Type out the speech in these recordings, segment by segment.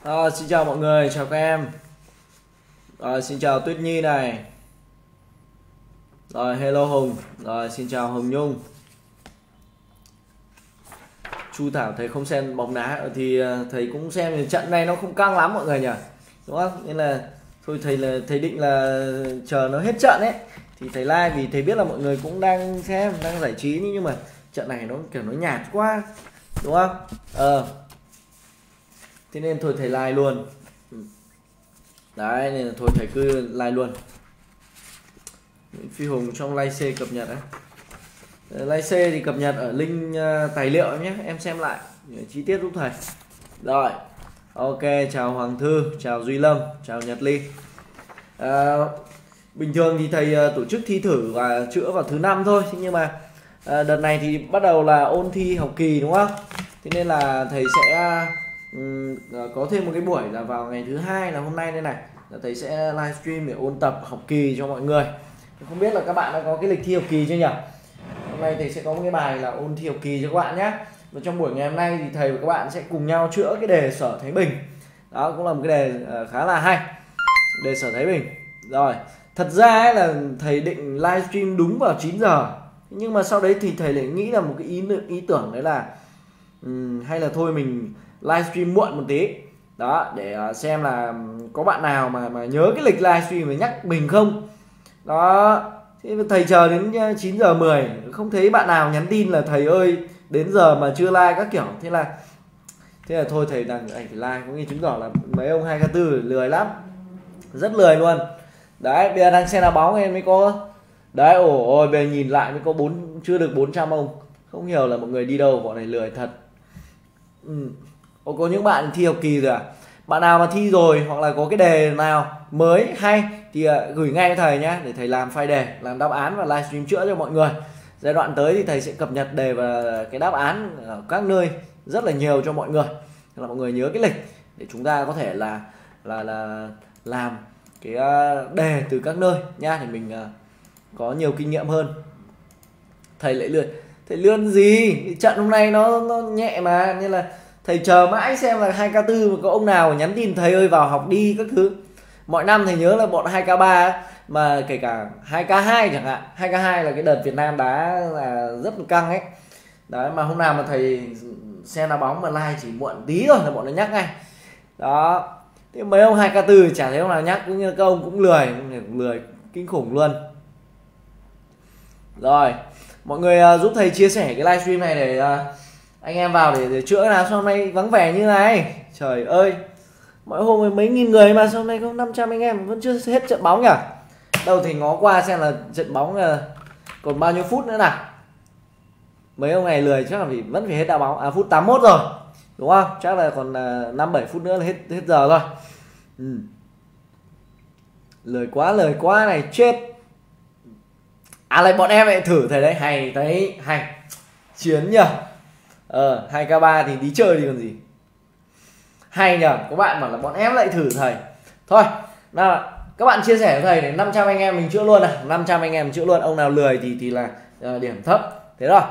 Xin chào mọi người, chào các em. Xin chào Tuyết Nhi này. Hello Hùng. Xin chào Hồng Nhung. Chu Thảo thấy không xem bóng đá thì thầy cũng xem trận này nó không căng lắm mọi người nhỉ, đúng không? Nên là thôi thầy định là chờ nó hết trận ấy thì thầy like, vì thầy biết là mọi người cũng đang xem, đang giải trí, nhưng mà trận này nó kiểu nó nhạt quá, đúng không? Thế nên thôi thầy like luôn. Đấy, nên là thôi thầy cứ like luôn. Nguyễn Phi Hùng trong like C cập nhật đấy. Like C thì cập nhật ở link tài liệu nhé, em xem lại chi tiết giúp thầy. Rồi, ok, chào Hoàng Thư, chào Duy Lâm, chào Nhật Ly. Bình thường thì thầy tổ chức thi thử và chữa vào thứ 5 thôi, nhưng mà đợt này thì bắt đầu là ôn thi học kỳ, đúng không? Thế nên là thầy sẽ có thêm một cái buổi là vào ngày thứ 2 là hôm nay đây này, là thầy sẽ livestream để ôn tập học kỳ cho mọi người. Không biết là các bạn đã có cái lịch thi học kỳ chưa nhỉ? Hôm nay thầy sẽ có một cái bài là ôn thi học kỳ cho các bạn nhé. Và trong buổi ngày hôm nay thì thầy và các bạn sẽ cùng nhau chữa cái đề Sở Thái Bình. Đó cũng là một cái đề khá là hay, đề Sở Thái Bình. Rồi, thật ra ấy là thầy định livestream đúng vào 9 giờ, nhưng mà sau đấy thì thầy lại nghĩ là một cái ý tưởng đấy là hay là thôi mình livestream muộn một tí. Đó, để xem là có bạn nào mà nhớ cái lịch livestream mà nhắc mình không. Đó, thế thầy chờ đến 9 giờ 10 không thấy bạn nào nhắn tin là thầy ơi đến giờ mà chưa like các kiểu. Thế là thôi thầy đành phải like, có nghĩa chứng tỏ là mấy ông 2K4 lười lắm, rất lười luôn. Đấy, bây giờ đang xem đá bóng em mới có. Đấy, ôi bây giờ nhìn lại mới có chưa được 400 ông. Không hiểu là mọi người đi đâu, bọn này lười thật. Có những bạn thi học kỳ rồi à? Bạn nào mà thi rồi hoặc là có cái đề nào mới hay thì gửi ngay cho thầy nhé, để thầy làm file đề, làm đáp án và livestream chữa cho mọi người. Giai đoạn tới thì thầy sẽ cập nhật đề và cái đáp án ở các nơi rất là nhiều cho mọi người. Nên là mọi người nhớ cái lịch để chúng ta có thể là làm cái đề từ các nơi nha, để mình có nhiều kinh nghiệm hơn. Thầy lại lười. Thầy lươn gì? Trận hôm nay nó nhẹ mà, nên là thầy chờ mãi xem là 2K4 mà có ông nào nhắn tin thầy ơi vào học đi các thứ. Mọi năm thầy nhớ là bọn 2K3 ấy, mà kể cả 2K2 chẳng hạn. 2K2 là cái đợt Việt Nam đá là rất là căng ấy. Đấy, mà hôm nào mà thầy xem đá bóng mà like chỉ muộn tí rồi là bọn nó nhắc ngay. Đó. Thế mấy ông 2K4 chả thấy ông nào nhắc, cũng như các ông cũng lười kinh khủng luôn. Rồi, mọi người giúp thầy chia sẻ cái livestream này để anh em vào để chữa nào. Sao hôm nay vắng vẻ như này? Trời ơi, mỗi hôm mấy nghìn người mà sao hôm nay có 500 anh em vẫn chưa hết trận bóng nhỉ? Đâu thì ngó qua xem là trận bóng còn bao nhiêu phút nữa nào. Mấy ông này lười chắc là vẫn phải hết đá bóng. Phút 81 rồi, đúng không? Chắc là còn 5-7 phút nữa là hết giờ rồi. Lười quá này, chết. Lại bọn em lại thử thầy đấy, hay đấy, hay chiến nhỉ. 2K3 thì đi chơi đi còn gì. Hay nhờ, các bạn bảo là bọn em lại thử thầy. Thôi, nào các bạn chia sẻ với thầy để 500 anh em mình chữa luôn này, 500 anh em chữa luôn. Ông nào lười thì là điểm thấp. Thế rồi.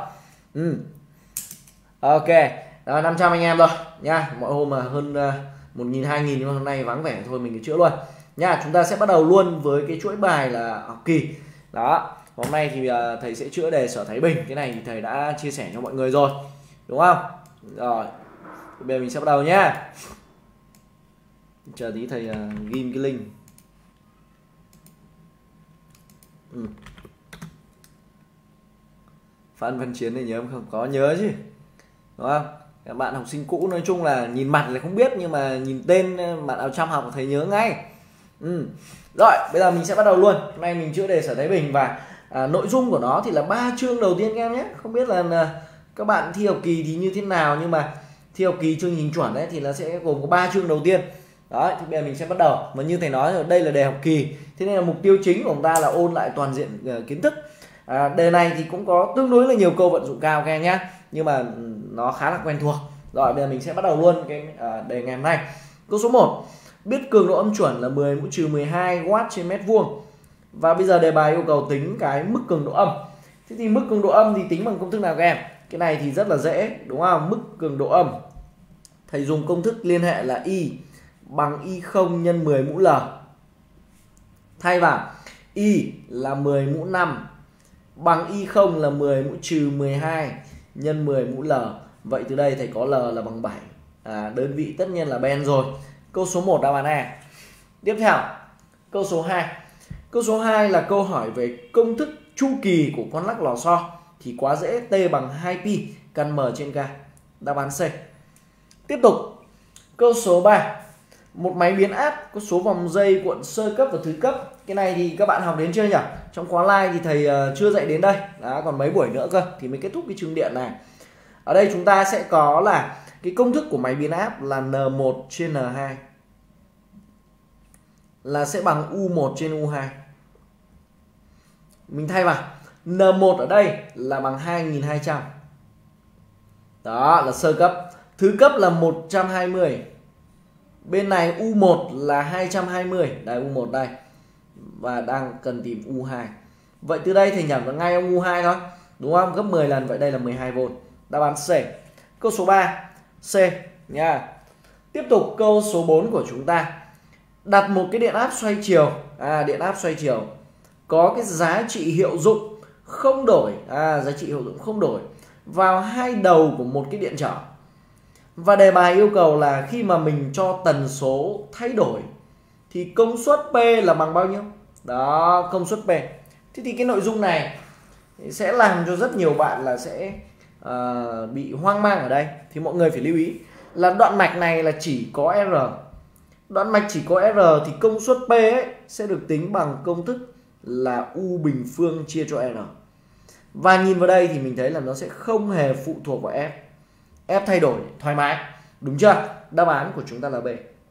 Ok, rồi 500 anh em rồi nha. Mọi hôm mà hơn 1.000 2.000, nhưng mà hôm nay vắng vẻ thôi mình cứ chữa luôn nha. Chúng ta sẽ bắt đầu luôn với cái chuỗi bài là học kỳ. Đó, hôm nay thì thầy sẽ chữa đề Sở Thái Bình. Cái này thì thầy đã chia sẻ cho mọi người rồi, đúng không? Rồi, bây giờ mình sẽ bắt đầu nhá. Chờ tí thầy ghim cái link. Phan Văn Chiến này nhớ không? Có nhớ chứ, đúng không? Các bạn học sinh cũ nói chung là nhìn mặt là không biết, nhưng mà nhìn tên bạn áo trăm học thầy nhớ ngay. Rồi, bây giờ mình sẽ bắt đầu luôn. Hôm nay mình chữa đề Sở Thái Bình và nội dung của nó thì là 3 chương đầu tiên các em nhé. Không biết là các bạn thi học kỳ thì như thế nào, nhưng mà thi học kỳ chương trình chuẩn ấy thì nó sẽ gồm có 3 chương đầu tiên. Đó, thì bây giờ mình sẽ bắt đầu. Mà như thầy nói rồi, đây là đề học kỳ, thế nên là mục tiêu chính của chúng ta là ôn lại toàn diện kiến thức. Đề này thì cũng có tương đối là nhiều câu vận dụng cao các em nhé, nhưng mà nó khá là quen thuộc. Rồi, bây giờ mình sẽ bắt đầu luôn cái đề ngày hôm nay. Câu số 1, biết cường độ âm chuẩn là 10 mũ trừ 12 W trên mét vuông. Và bây giờ đề bài yêu cầu tính cái mức cường độ âm. Thế thì mức cường độ âm thì tính bằng công thức nào các em? Cái này thì rất là dễ, đúng không? Mức cường độ âm thầy dùng công thức liên hệ là Y bằng y 0 nhân 10 mũ L. Thay vào y là 10 mũ 5 bằng y 0 là 10 mũ trừ 12 nhân 10 mũ L. Vậy từ đây thầy có L là bằng 7. Đơn vị tất nhiên là ben rồi. Câu số 1 đáp án A. Tiếp theo, câu số 2. Câu số 2 là câu hỏi về công thức chu kỳ của con lắc lò xo. Thì quá dễ, T bằng 2pi căn M trên K. Đáp án C. Tiếp tục, câu số 3. Một máy biến áp có số vòng dây cuộn sơ cấp và thứ cấp. Cái này thì các bạn học đến chưa nhỉ? Trong khóa live thì thầy chưa dạy đến đây. Còn mấy buổi nữa cơ thì mới kết thúc cái chương điện này. Ở đây chúng ta sẽ có là cái công thức của máy biến áp là N1 trên N2 là sẽ bằng U1 trên U2. Mình thay vào N1 ở đây là bằng 2200. Đó là sơ cấp. Thứ cấp là 120. Bên này U1 là 220. Đây U1 đây. Và đang cần tìm U2. Vậy từ đây thầy nhẩm được ngay ông U2 thôi. Đúng không? Gấp 10 lần. Vậy đây là 12V. Đáp án C. Câu số 3 C nha. Tiếp tục câu số 4 của chúng ta. Đặt một cái điện áp xoay chiều. Điện áp xoay chiều có cái giá trị hiệu dụng không đổi. Giá trị hiệu dụng không đổi vào hai đầu của một cái điện trở. Và đề bài yêu cầu là khi mà mình cho tần số thay đổi thì công suất P là bằng bao nhiêu? Đó, công suất P. Thế thì cái nội dung này sẽ làm cho rất nhiều bạn là sẽ bị hoang mang ở đây. Thì mọi người phải lưu ý là đoạn mạch này là chỉ có R. Đoạn mạch chỉ có R thì công suất P ấy sẽ được tính bằng công thức là U bình phương chia cho R. Và nhìn vào đây thì mình thấy là nó sẽ không hề phụ thuộc vào F. F thay đổi thoải mái. Đúng chưa? Đáp án của chúng ta là B.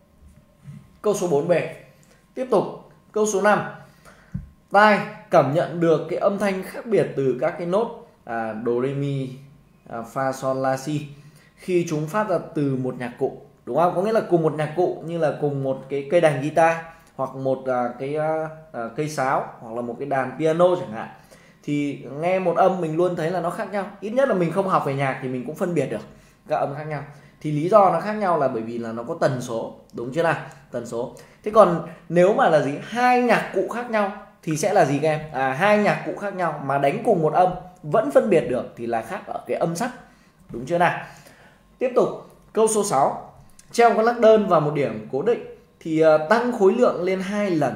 Câu số 4B. Tiếp tục, câu số 5. Tai cảm nhận được cái âm thanh khác biệt từ các cái nốt do, re, mi, fa, sol, la, si khi chúng phát ra từ một nhạc cụ. Đúng không? Có nghĩa là cùng một nhạc cụ, như là cùng một cái cây đàn guitar hoặc một cái cây sáo hoặc là một cái đàn piano chẳng hạn. Thì nghe một âm mình luôn thấy là nó khác nhau. Ít nhất là mình không học về nhạc thì mình cũng phân biệt được các âm khác nhau. Thì lý do nó khác nhau là bởi vì là nó có tần số. Đúng chưa nào? Tần số. Thế còn nếu mà là gì? Hai nhạc cụ khác nhau thì sẽ là gì các em? Hai nhạc cụ khác nhau mà đánh cùng một âm vẫn phân biệt được thì là khác ở cái âm sắc. Đúng chưa nào? Tiếp tục, câu số 6. Treo con lắc đơn vào một điểm cố định thì tăng khối lượng lên 2 lần.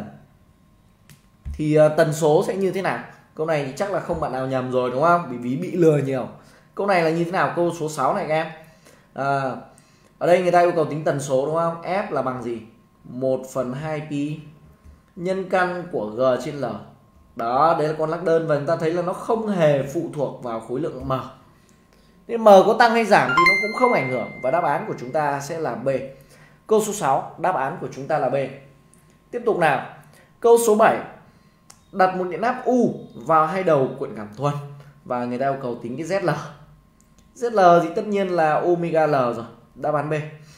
Thì tần số sẽ như thế nào? Câu này thì chắc là không bạn nào nhầm rồi đúng không? Bởi vì bị lừa nhiều. Câu này là như thế nào? Câu số 6 này các em. Ở đây người ta yêu cầu tính tần số đúng không? F là bằng gì? 1/2pi nhân căn của G trên L. Đó, đấy là con lắc đơn và chúng ta thấy là nó không hề phụ thuộc vào khối lượng M. Nên M có tăng hay giảm thì nó cũng không ảnh hưởng và đáp án của chúng ta sẽ là B. Câu số 6, đáp án của chúng ta là B. Tiếp tục nào. Câu số 7. Đặt một điện áp U vào hai đầu cuộn cảm thuần và người ta yêu cầu tính cái ZL. ZL thì tất nhiên là omega L rồi. Đáp án B.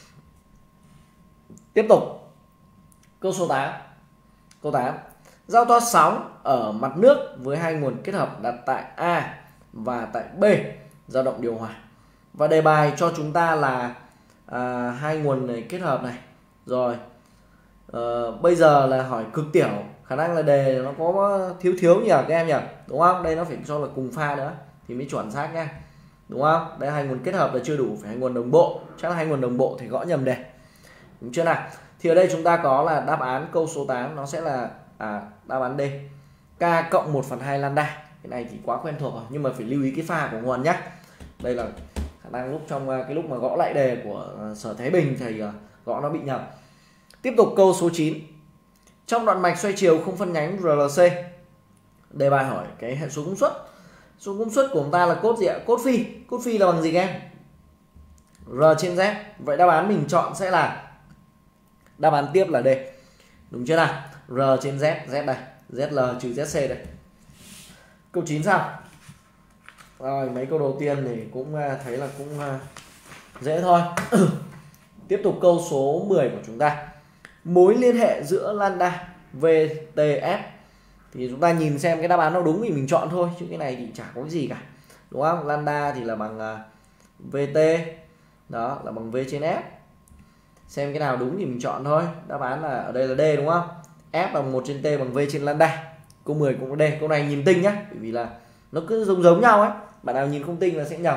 Tiếp tục. Câu số 8. Câu 8. Giao thoa sóng ở mặt nước với hai nguồn kết hợp đặt tại A và tại B dao động điều hòa. Và đề bài cho chúng ta là hai nguồn này kết hợp này. Rồi. Bây giờ là hỏi cực tiểu, khả năng là đề nó có thiếu nhỉ các em nhỉ, đúng không? Đây nó phải cho là cùng pha nữa thì mới chuẩn xác nha, đúng không? Đây hai nguồn kết hợp là chưa đủ, phải hai nguồn đồng bộ. Chắc là hai nguồn đồng bộ thì gõ nhầm đề, đúng chưa nào? Thì ở đây chúng ta có là đáp án câu số 8 nó sẽ là đáp án D, K cộng 1/2 lambda. Cái này thì quá quen thuộc rồi nhưng mà phải lưu ý cái pha của nguồn nhé. Đây là khả năng lúc trong cái lúc mà gõ lại đề của Sở Thái Bình thì gõ nó bị nhầm. Tiếp tục câu số 9. Trong đoạn mạch xoay chiều không phân nhánh RLC, đề bài hỏi cái hệ số công suất. Số công suất của chúng ta là cốt gì ạ? Cốt phi. Cốt phi là bằng gì các em? R trên Z. Vậy đáp án mình chọn sẽ là đáp án tiếp là D. Đúng chưa nào? R trên Z, Z đây, ZL trừ ZC đây. Câu 9 sao? Rồi, mấy câu đầu tiên thì cũng thấy là cũng dễ thôi. Tiếp tục câu số 10 của chúng ta. Mối liên hệ giữa lambda VTS. Thì chúng ta nhìn xem cái đáp án nó đúng thì mình chọn thôi, chứ cái này thì chả có cái gì cả. Đúng không? Lambda thì là bằng VT, đó là bằng V trên S. xem cái nào đúng thì mình chọn thôi. Đáp án là ở đây là D đúng không? F bằng 1 trên T bằng V trên lambda. Câu 10 cũng có D. Câu này nhìn tinh nhá, bởi vì là nó cứ giống nhau ấy, bạn nào nhìn không tinh là sẽ nhầm.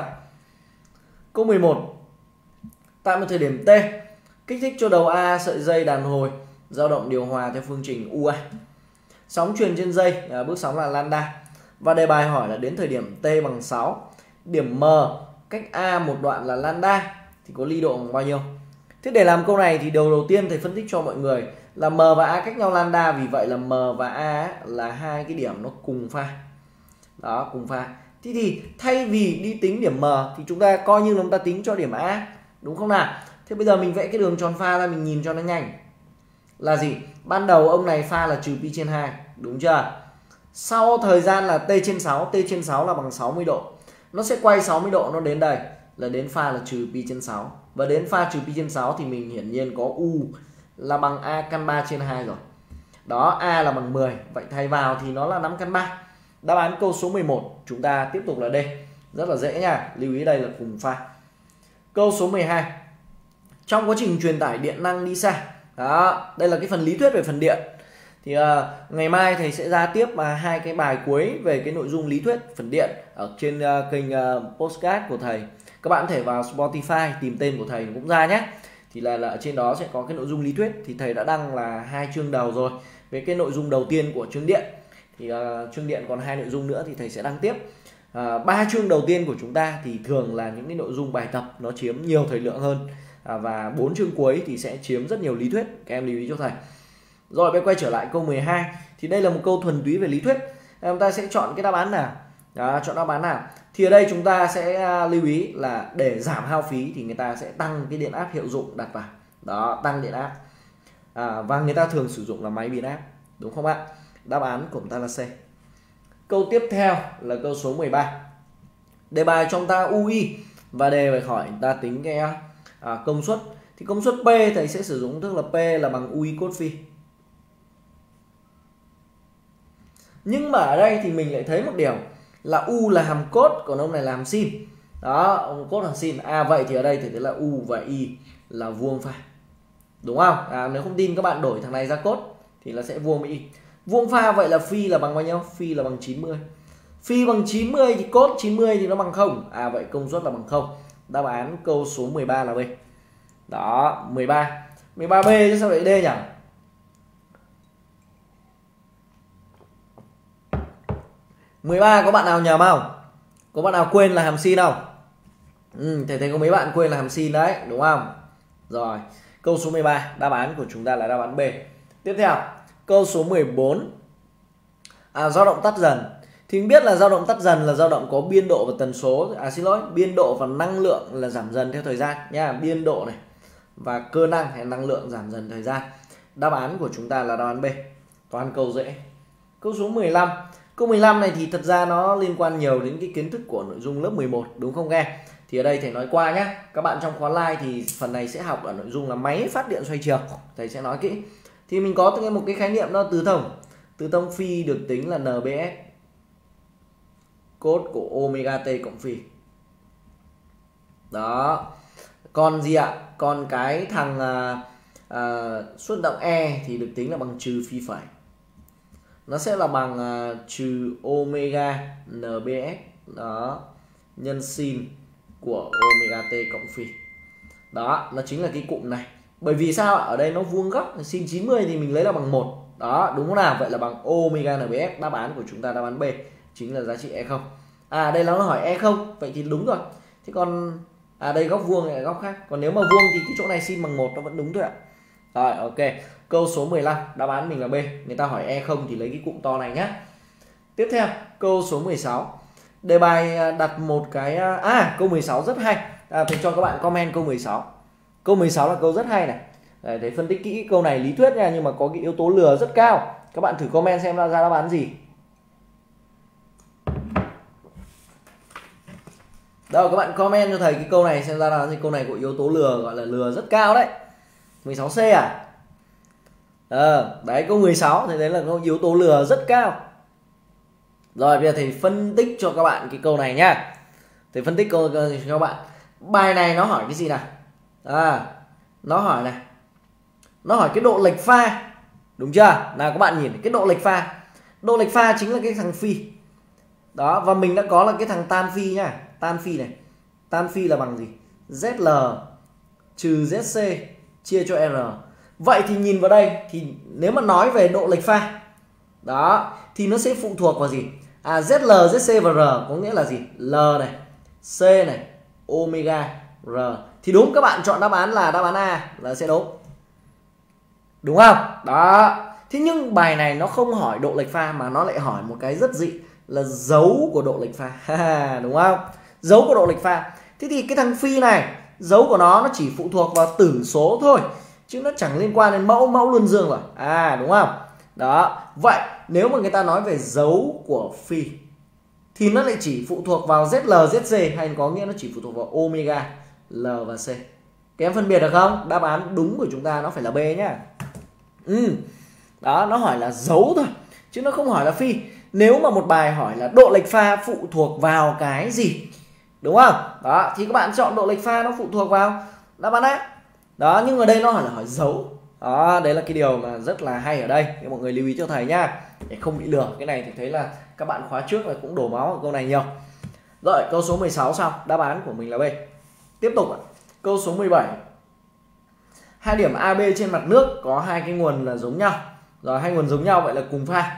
Câu 11. Tại một thời điểm T, kích thích cho đầu A sợi dây đàn hồi dao động điều hòa theo phương trình UA. Sóng truyền trên dây, bước sóng là lambda. Và đề bài hỏi là đến thời điểm T bằng 6, điểm M cách A một đoạn là lambda thì có ly độ bằng bao nhiêu? Thế để làm câu này thì đầu tiên thầy phân tích cho mọi người là M và A cách nhau lambda, vì vậy là M và A là hai cái điểm nó cùng pha. Đó, cùng pha. Thế thì thay vì đi tính điểm M thì chúng ta coi như là chúng ta tính cho điểm A, đúng không nào? Thế bây giờ mình vẽ cái đường tròn pha ra, mình nhìn cho nó nhanh. Là gì? Ban đầu ông này pha là trừ pi trên 2, đúng chưa? Sau thời gian là T trên 6, T trên 6 là bằng 60 độ. Nó sẽ quay 60 độ, nó đến đây là đến pha là trừ pi trên 6. Và đến pha trừ pi trên 6 thì mình hiển nhiên có U là bằng A căn 3 trên 2 rồi. Đó, A là bằng 10. Vậy thay vào thì nó là 5 căn 3. Đáp án câu số 11 chúng ta tiếp tục là D. Rất là dễ nha, lưu ý đây là cùng pha. Câu số 12. Trong quá trình truyền tải điện năng đi xa. Đó, đây là cái phần lý thuyết về phần điện. Thì ngày mai thầy sẽ ra tiếp hai cái bài cuối về cái nội dung lý thuyết phần điện ở trên kênh podcast của thầy. Các bạn có thể vào Spotify tìm tên của thầy cũng ra nhé. Thì là ở trên đó sẽ có cái nội dung lý thuyết, thì thầy đã đăng là 2 chương đầu rồi. Về cái nội dung đầu tiên của chương điện thì chương điện còn 2 nội dung nữa thì thầy sẽ đăng tiếp. 3 chương đầu tiên của chúng ta thì thường là những cái nội dung bài tập nó chiếm nhiều thời lượng hơn, và 4 chương cuối thì sẽ chiếm rất nhiều lý thuyết. Các em lưu ý cho thầy. Rồi bây quay trở lại câu 12 thì đây là một câu thuần túy về lý thuyết. Chúng ta sẽ chọn cái đáp án nào? Chọn đáp án nào? Thì ở đây chúng ta sẽ lưu ý là để giảm hao phí thì người ta sẽ tăng cái điện áp hiệu dụng đặt vào. Đó, tăng điện áp. Và người ta thường sử dụng là máy biến áp, đúng không ạ? Đáp án của chúng ta là C. Câu tiếp theo là câu số 13. Đề bài cho chúng ta UI và đề bài hỏi chúng ta tính cái công suất. Thì công suất P thầy sẽ sử dụng thức là P là bằng UI cos phi. Nhưng mà ở đây thì mình lại thấy một điều là U là hàm cos, còn ông này là hàm sin. Đó, ông cos hàm sin. Vậy thì ở đây thì thấy là U và Y là vuông pha. Đúng không? Nếu không tin các bạn đổi thằng này ra cos thì là sẽ vuông với Y. Vuông pha, vậy là phi là bằng bao nhiêu? Phi là bằng 90. Phi bằng 90 thì cos 90 thì nó bằng 0. Vậy công suất là bằng 0. Đáp án câu số 13 là B. Đó, 13. 13B chứ sao lại D nhỉ? Mười ba có bạn nào nhầm không? Có bạn nào quên là hàm sin không? Thầy thấy có mấy bạn quên là hàm sin đấy, đúng không? Rồi, câu số 13, đáp án của chúng ta là đáp án B. Tiếp theo, câu số 14. Dao động tắt dần. Thì mình biết là dao động tắt dần là dao động có biên độ và tần số, biên độ và năng lượng là giảm dần theo thời gian nha, biên độ này và cơ năng hay năng lượng giảm dần thời gian. Đáp án của chúng ta là đáp án B. Toán câu dễ. Câu số 15. Câu 15 này thì thật ra nó liên quan nhiều đến cái kiến thức của nội dung lớp 11, đúng không em? Thì ở đây thầy nói qua nhé. Các bạn trong khóa live thì phần này sẽ học ở nội dung là máy phát điện xoay chiều. Thầy sẽ nói kỹ. Thì mình có một cái khái niệm đó từ thông. Từ thông phi được tính là NBS cos của omega t cộng phi. Đó. Còn gì ạ? Còn cái thằng suất động E thì được tính là bằng trừ phi phẩy. Nó sẽ là bằng trừ omega NBS đó nhân sin của omega t cộng phi. Đó, nó chính là cái cụm này. Bởi vì sao? Ở đây nó vuông góc, sin 90 thì mình lấy là bằng 1. Đó, đúng không nào? Vậy là bằng omega NBS. Đáp án của chúng ta đáp án B chính là giá trị E0. Đây nó hỏi E0, vậy thì đúng rồi. Thế còn đây góc vuông này là góc khác. Còn nếu mà vuông thì cái chỗ này sin bằng 1 nó vẫn đúng thôi ạ. Rồi, ok. Câu số 15, đáp án mình là B. Người ta hỏi E0 thì lấy cái cụm to này nhé. Tiếp theo, câu số 16. Đề bài đặt một cái câu 16 rất hay. Thầy cho các bạn comment câu 16. Câu 16 là câu rất hay này. Để phân tích kỹ câu này lý thuyết nha, nhưng mà có cái yếu tố lừa rất cao. Các bạn thử comment xem ra đáp án gì. Đâu, các bạn comment cho thầy cái câu này xem ra là gì. Câu này có yếu tố lừa, gọi là lừa rất cao đấy. 16C à? Đấy, câu 16 thì đấy là có yếu tố lừa rất cao. Rồi bây giờ thầy phân tích cho các bạn cái câu này nhá. Thầy phân tích câu cho các bạn. Bài này nó hỏi cái gì nào? nó hỏi này, nó hỏi cái độ lệch pha, đúng chưa? Nào các bạn nhìn cái độ lệch pha, độ lệch pha chính là cái thằng phi đó, và mình đã có là cái thằng tan phi nhá. Tan phi này, tan phi là bằng gì? ZL trừ ZC chia cho R. Vậy thì nhìn vào đây thì nếu mà nói về độ lệch pha đó thì nó sẽ phụ thuộc vào gì? ZL, ZC và R có nghĩa là gì? L này, C này, omega, R. Thì đúng, các bạn chọn đáp án là đáp án A là sẽ đúng. Đúng không? Đó. Thế nhưng bài này nó không hỏi độ lệch pha mà nó lại hỏi một cái rất dị là dấu của độ lệch pha. Đúng không? Dấu của độ lệch pha. Thế thì cái thằng phi này, dấu của nó chỉ phụ thuộc vào tử số thôi, chứ nó chẳng liên quan đến mẫu, mẫu luân dương rồi. Đúng không? Đó. Vậy nếu mà người ta nói về dấu của phi thì nó lại chỉ phụ thuộc vào ZL, ZC, hay có nghĩa nó chỉ phụ thuộc vào omega, L và C. Các em phân biệt được không? Đáp án đúng của chúng ta nó phải là B nhá. Đó, nó hỏi là dấu thôi chứ nó không hỏi là phi. Nếu mà một bài hỏi là độ lệch pha phụ thuộc vào cái gì, đúng không? Đó, thì các bạn chọn độ lệch pha nó phụ thuộc vào đáp án A. Đó, nhưng ở đây nó hỏi là hỏi dấu. Đó, đấy là cái điều mà rất là hay ở đây. Thì mọi người lưu ý cho thầy nhá, để không bị lừa. Cái này thì thấy là các bạn khóa trước là cũng đổ máu ở câu này nhiều. Rồi, câu số 16 xong, đáp án của mình là B. Tiếp tục ạ. Câu số 17. Hai điểm AB trên mặt nước có hai cái nguồn là giống nhau. Rồi, hai nguồn giống nhau vậy là cùng pha.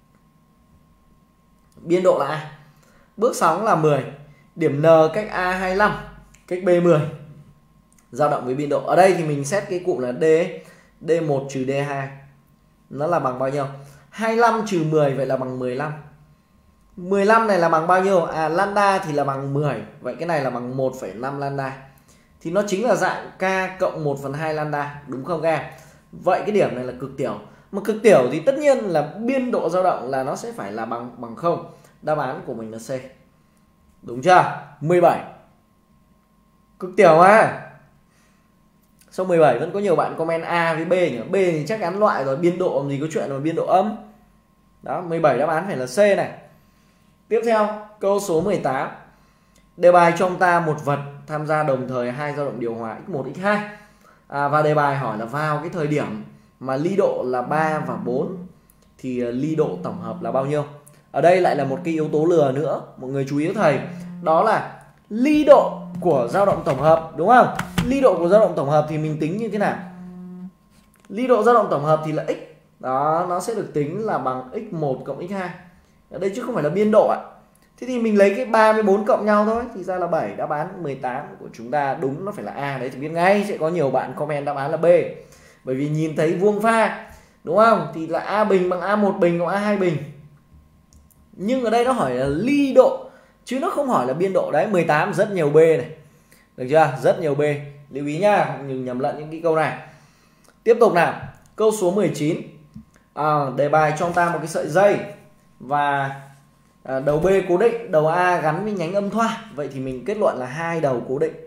Biên độ là A. Bước sóng là 10. Điểm N cách A 25, cách B 10. Dao động với biên độ. Ở đây thì mình xét cái cụm là D, D1 trừ D2. Nó là bằng bao nhiêu? 25 trừ 10 vậy là bằng 15. 15 này là bằng bao nhiêu? Lambda thì là bằng 10. Vậy cái này là bằng 1,5 lambda. Thì nó chính là dạng K cộng 1/2 lambda, đúng không các em? Vậy cái điểm này là cực tiểu. Mà cực tiểu thì tất nhiên là biên độ dao động là nó sẽ phải là bằng 0. Đáp án của mình là C. Đúng chưa? 17. Cực tiểu mà. Sau 17 vẫn có nhiều bạn comment A với B nhỉ? B thì chắc chắn loại rồi, biên độ làm gì có chuyện là biên độ âm. Đó, 17 đáp án phải là C này. Tiếp theo, câu số 18. Đề bài cho ông ta một vật tham gia đồng thời hai dao động điều hòa x1, x2. Và đề bài hỏi là vào cái thời điểm mà ly độ là 3 và 4 thì ly độ tổng hợp là bao nhiêu? Ở đây lại là một cái yếu tố lừa nữa, mọi người chú ý cho thầy. Đó là ly độ của dao động tổng hợp, đúng không? Ly độ của dao động tổng hợp thì mình tính như thế nào? Ly độ dao động tổng hợp thì là x. Đó, nó sẽ được tính là bằng x1 cộng x2. Ở đây chứ không phải là biên độ ạ. Thế thì mình lấy cái 3 với 4 cộng nhau thôi thì ra là 7. Đáp án 18 của chúng ta đúng nó phải là A. Đấy thì biết ngay sẽ có nhiều bạn comment đáp án là B. Bởi vì nhìn thấy vuông pha, đúng không? Thì là A bình bằng A1 bình cộng A2 bình. Nhưng ở đây nó hỏi là ly độ chứ nó không hỏi là biên độ. Đấy, 18 rất nhiều B này. Được chưa? Rất nhiều B. Lưu ý nhá, đừng nhầm lẫn những cái câu này. Tiếp tục nào. Câu số 19. Đề bài cho ta một cái sợi dây và đầu B cố định, đầu A gắn với nhánh âm thoa. Vậy thì mình kết luận là hai đầu cố định.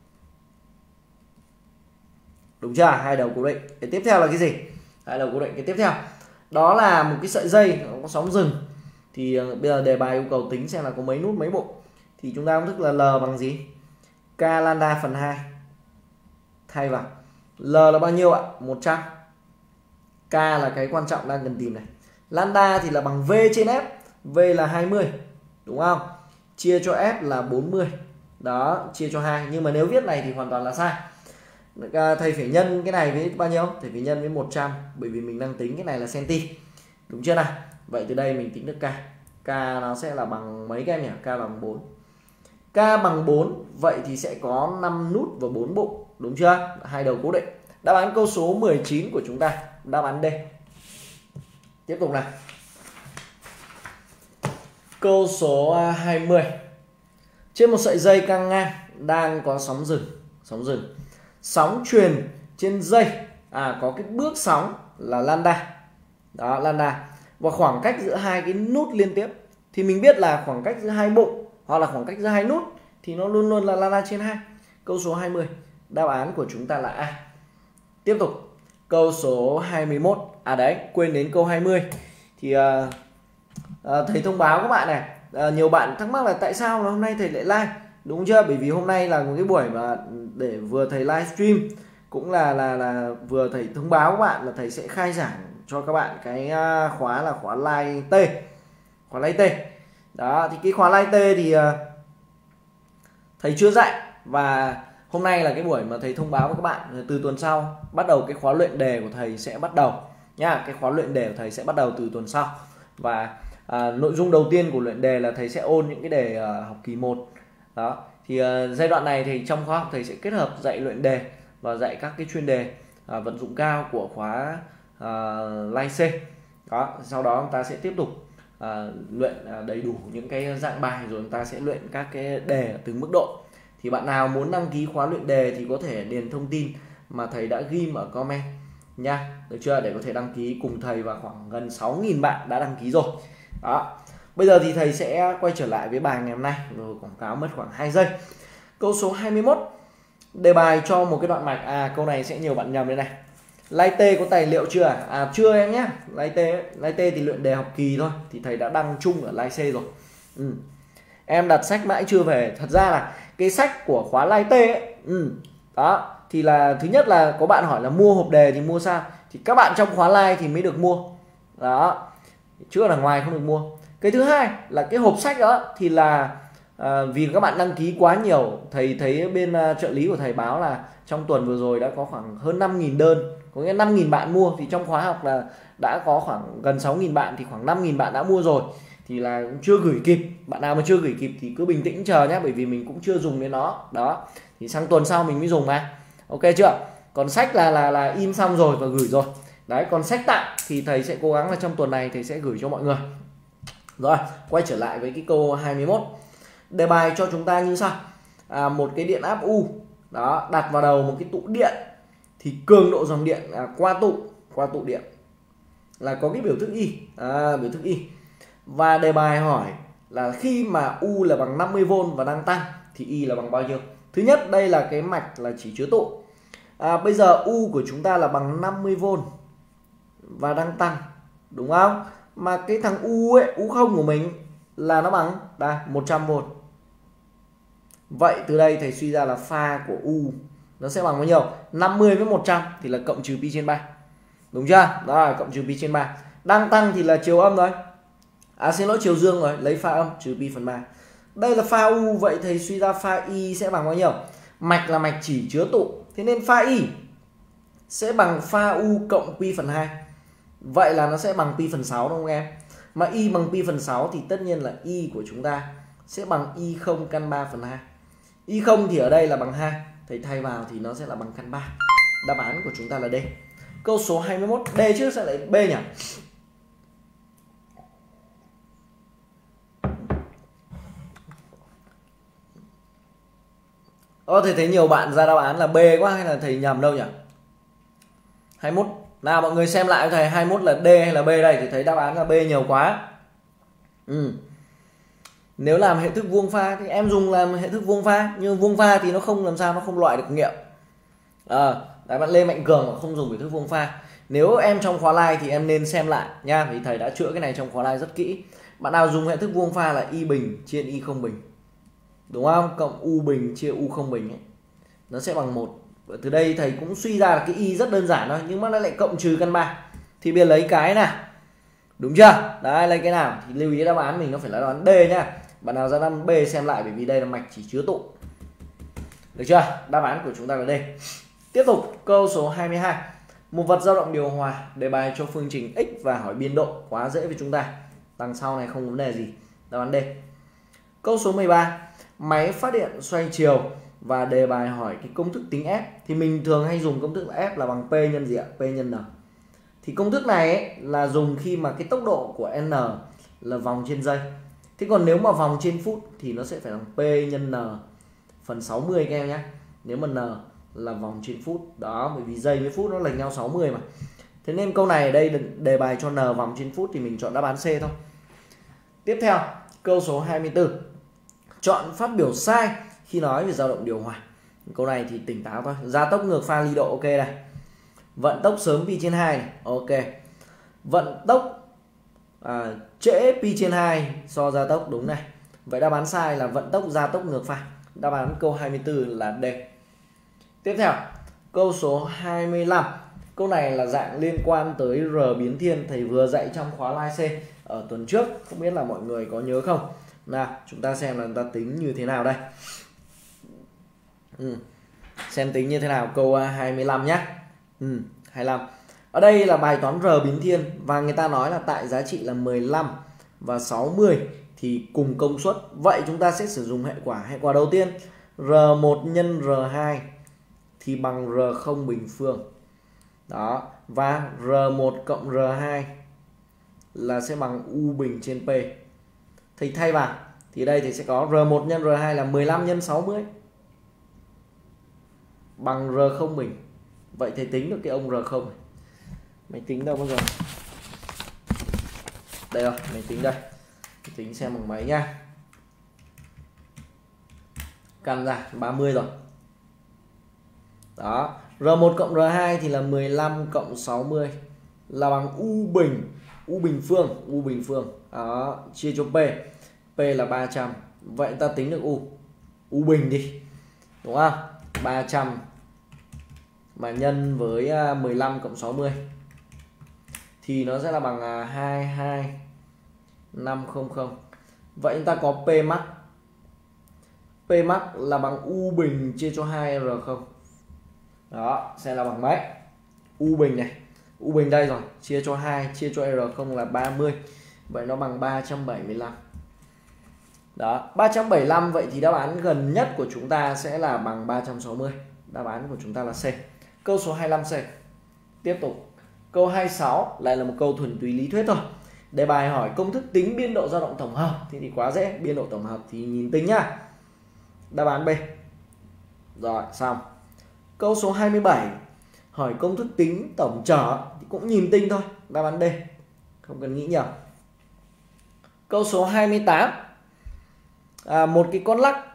Đúng chưa? Hai đầu cố định. Cái tiếp theo là cái gì? Hai đầu cố định. Cái tiếp theo đó là một cái sợi dây có sóng dừng. Thì bây giờ đề bài yêu cầu tính xem là có mấy nút mấy bộ. Thì chúng ta công thức là L bằng gì? K lambda phần 2. Thay vào L là bao nhiêu ạ? 100. K là cái quan trọng đang cần tìm này. Lambda thì là bằng V trên F. V là 20, đúng không? Chia cho F là 40. Đó, chia cho 2. Nhưng mà nếu viết này thì hoàn toàn là sai. Thầy phải nhân cái này với bao nhiêu? Thầy phải nhân với 100. Bởi vì mình đang tính cái này là centi. Đúng chưa nào? Vậy từ đây mình tính được K. K nó sẽ là bằng mấy các em nhỉ? K bằng 4. K bằng 4. Vậy thì sẽ có 5 nút và 4 bộ. Đúng chưa? Hai đầu cố định. Đáp án câu số 19 của chúng ta. Đáp án D. Tiếp tục nào. Câu số 20. Trên một sợi dây căng ngang đang có sóng dừng. Sóng truyền trên dây có cái bước sóng là lambda. Đó, lambda. Và khoảng cách giữa hai cái nút liên tiếp thì mình biết là khoảng cách giữa hai bộ hoặc là khoảng cách giữa hai nút thì nó luôn luôn là lambda trên 2. Câu số 20. Đáp án của chúng ta là A. Tiếp tục. Câu số 21. Đấy, quên đến câu 20. Thì thầy thông báo các bạn này, nhiều bạn thắc mắc là tại sao là hôm nay thầy lại live, đúng chưa? Bởi vì hôm nay là một cái buổi mà để vừa thầy livestream cũng là vừa thầy thông báo các bạn là thầy sẽ khai giảng cho các bạn cái khóa là khóa Live T. Khóa Live T. Đó, thì cái khóa Live T thì thầy chưa dạy, và hôm nay là cái buổi mà thầy thông báo với các bạn từ tuần sau bắt đầu cái khóa luyện đề của thầy sẽ bắt đầu nha. Cái khóa luyện đề của thầy sẽ bắt đầu từ tuần sau, và nội dung đầu tiên của luyện đề là thầy sẽ ôn những cái đề học kỳ 1. Đó, thì giai đoạn này thì trong khóa học thầy sẽ kết hợp dạy luyện đề và dạy các cái chuyên đề vận dụng cao của khóa Live C. Đó, sau đó chúng ta sẽ tiếp tục luyện đầy đủ những cái dạng bài, rồi chúng ta sẽ luyện các cái đề ở từng mức độ. Thì bạn nào muốn đăng ký khóa luyện đề thì có thể điền thông tin mà thầy đã ghim ở comment nha, được chưa, để có thể đăng ký cùng thầy, và khoảng gần 6.000 bạn đã đăng ký rồi. Đó, bây giờ thì thầy sẽ quay trở lại với bài ngày hôm nay, rồi quảng cáo mất khoảng 2 giây. Câu số 21, đề bài cho một cái đoạn mạch. Câu này sẽ nhiều bạn nhầm đây này. Live T có tài liệu chưa? Chưa em nhé. Live T thì luyện đề học kỳ thôi, thì thầy đã đăng chung ở Live C rồi. Em đặt sách mãi chưa về. Thật ra là cái sách của khóa Live T ấy, đó thì là thứ nhất là có bạn hỏi là mua hộp đề thì mua sao, thì các bạn trong khóa Live thì mới được mua đó, chứ là ngoài không được mua. Cái thứ hai là cái hộp sách đó thì là vì các bạn đăng ký quá nhiều, thầy thấy bên trợ lý của thầy báo là trong tuần vừa rồi đã có khoảng hơn 5.000 đơn, có nghĩa 5.000 bạn mua, thì trong khóa học là đã có khoảng gần 6.000 bạn, thì khoảng 5.000 bạn đã mua rồi, thì là chưa gửi kịp. Bạn nào mà chưa gửi kịp thì cứ bình tĩnh chờ nhé, bởi vì mình cũng chưa dùng đến nó. Đó, thì sang tuần sau mình mới dùng mà. Ok chưa? Còn sách là in xong rồi và gửi rồi. Đấy, còn sách tặng thì thầy sẽ cố gắng là trong tuần này thầy sẽ gửi cho mọi người. Rồi, quay trở lại với cái câu 21. Đề bài cho chúng ta như sau. Một cái điện áp U đó đặt vào đầu một cái tụ điện, thì cường độ dòng điện qua tụ điện là có cái biểu thức Y, biểu thức Y. Và đề bài hỏi là khi mà U là bằng 50V và đang tăng thì Y là bằng bao nhiêu? Thứ nhất, đây là cái mạch là chỉ chứa tụ. Bây giờ U của chúng ta là bằng 50V và đang tăng, đúng không? Mà cái thằng U ấy, U0 của mình là nó bằng 100V. Vậy từ đây thầy suy ra là pha của U nó sẽ bằng bao nhiêu? 50 với 100 thì là cộng trừ pi trên 3. Đúng chưa? Đó là cộng trừ pi trên 3. Đang tăng thì là chiều âm rồi. Xin lỗi, chiều dương rồi, lấy pha âm trừ pi phần 3. Đây là pha U, vậy thầy suy ra pha Y sẽ bằng bao nhiêu? Mạch là mạch chỉ chứa tụ, thế nên pha Y sẽ bằng pha U cộng pi phần 2. Vậy là nó sẽ bằng pi phần 6 đúng không em? Mà Y bằng pi phần 6 thì tất nhiên là Y của chúng ta sẽ bằng Y0 căn 3 phần 2. Y0 thì ở đây là bằng 2, thầy thay vào thì nó sẽ là bằng căn 3. Đáp án của chúng ta là D. Câu số 21, D chứ sẽ lại B nhỉ? Thầy thấy nhiều bạn ra đáp án là B quá, hay là thầy nhầm đâu nhỉ? 21. Nào mọi người xem lại thầy, 21 là D hay là B đây? Thì thấy đáp án là B nhiều quá. Nếu làm hệ thức vuông pha thì em dùng làm hệ thức vuông pha, nhưng vuông pha thì nó không làm sao, nó không loại được nghiệm. Đấy, bạn Lê Mạnh Cường mà không dùng hệ thức vuông pha. Nếu em trong khóa Live thì em nên xem lại nha, vì thầy đã chữa cái này trong khóa Live rất kỹ. Bạn nào dùng hệ thức vuông pha là Y bình trên Y không bình, đúng không? Cộng U bình chia U không bình ấy, nó sẽ bằng 1. Từ đây thầy cũng suy ra là cái Y rất đơn giản thôi, nhưng mà nó lại cộng trừ căn 3. Thì bây giờ lấy cái nào? Đúng chưa? Đấy, lấy cái nào? Thì lưu ý đáp án mình nó phải là đáp án D nhá. Bạn nào ra đáp án B xem lại, bởi vì đây là mạch chỉ chứa tụ. Được chưa? Đáp án của chúng ta là D. Tiếp tục câu số 22. Một vật dao động điều hòa, đề bài cho phương trình x và hỏi biên độ, quá dễ với chúng ta. Đằng sau này không vấn đề gì. Đáp án D. Câu số 13. Máy phát điện xoay chiều và đề bài hỏi cái công thức tính F, thì mình thường hay dùng công thức là F là bằng P nhân gì ạ? P nhân N. Thì công thức này ấy, là dùng khi mà cái tốc độ của N là vòng trên giây. Thế còn nếu mà vòng trên phút thì nó sẽ phải bằng P nhân N phần 60 các em nhé. Nếu mà N là vòng trên phút. Đó, bởi vì giây với phút nó lệch nhau 60 mà. Thế nên câu này ở đây đề bài cho N vòng trên phút thì mình chọn đáp án C thôi. Tiếp theo, câu số 24. Chọn phát biểu sai khi nói về dao động điều hòa. Câu này thì tỉnh táo thôi. Gia tốc ngược pha ly độ, ok này. Vận tốc sớm pi trên 2 này, ok. Vận tốc trễ pi trên 2 so gia tốc, đúng này. Vậy đáp án sai là vận tốc gia tốc ngược pha. Đáp án câu 24 là D. Tiếp theo, Câu số 25. Câu này là dạng liên quan tới R biến thiên, thầy vừa dạy trong khóa live C ở tuần trước, không biết là mọi người có nhớ không. Nào chúng ta xem là chúng ta tính như thế nào đây. Xem tính như thế nào câu 25 nhé. 25. Ở đây là bài toán R biến thiên và người ta nói là tại giá trị là 15 và 60 thì cùng công suất. Vậy chúng ta sẽ sử dụng hệ quả. Hệ quả đầu tiên, R1 nhân R2 thì bằng R0 bình phương. Đó, và R1 cộng R2 là sẽ bằng U bình trên P. Thầy thay vào thì đây thì sẽ có R1 nhân R2 là 15 nhân 60 bằng R0 bình. Vậy thầy tính được cái ông R0 này. Máy tính đâu bao giờ? Đây rồi, máy tính đây. Mình tính xem bằng máy nha. Căn ra 30 rồi. Đó, R1 cộng R2 thì là 15 cộng 60 là bằng U bình phương. Đó, chia cho P. P là 300. Vậy ta tính được U bình đi. Đúng không? 300 mà nhân với 15 cộng 60 thì nó sẽ là bằng 22500. Vậy chúng ta có P max. P max là bằng U bình chia cho 2R0. Đó, sẽ là bằng mấy? U bình này. U bình đây rồi, chia cho 2, chia cho R0 là 30. Vậy nó bằng 375. Đó, 375. Vậy thì đáp án gần nhất của chúng ta sẽ là bằng 360. Đáp án của chúng ta là C. Câu số 25C. Tiếp tục. Câu 26 lại là một câu thuần túy lý thuyết thôi. Đề bài hỏi công thức tính biên độ dao động tổng hợp thì quá dễ. Biên độ tổng hợp thì nhìn tính nhá. Đáp án B. Rồi, xong. Câu số 27 hỏi công thức tính tổng trở thì cũng nhìn tinh thôi. Đáp án D. Không cần nghĩ nhiều. Câu số 28. Một cái con lắc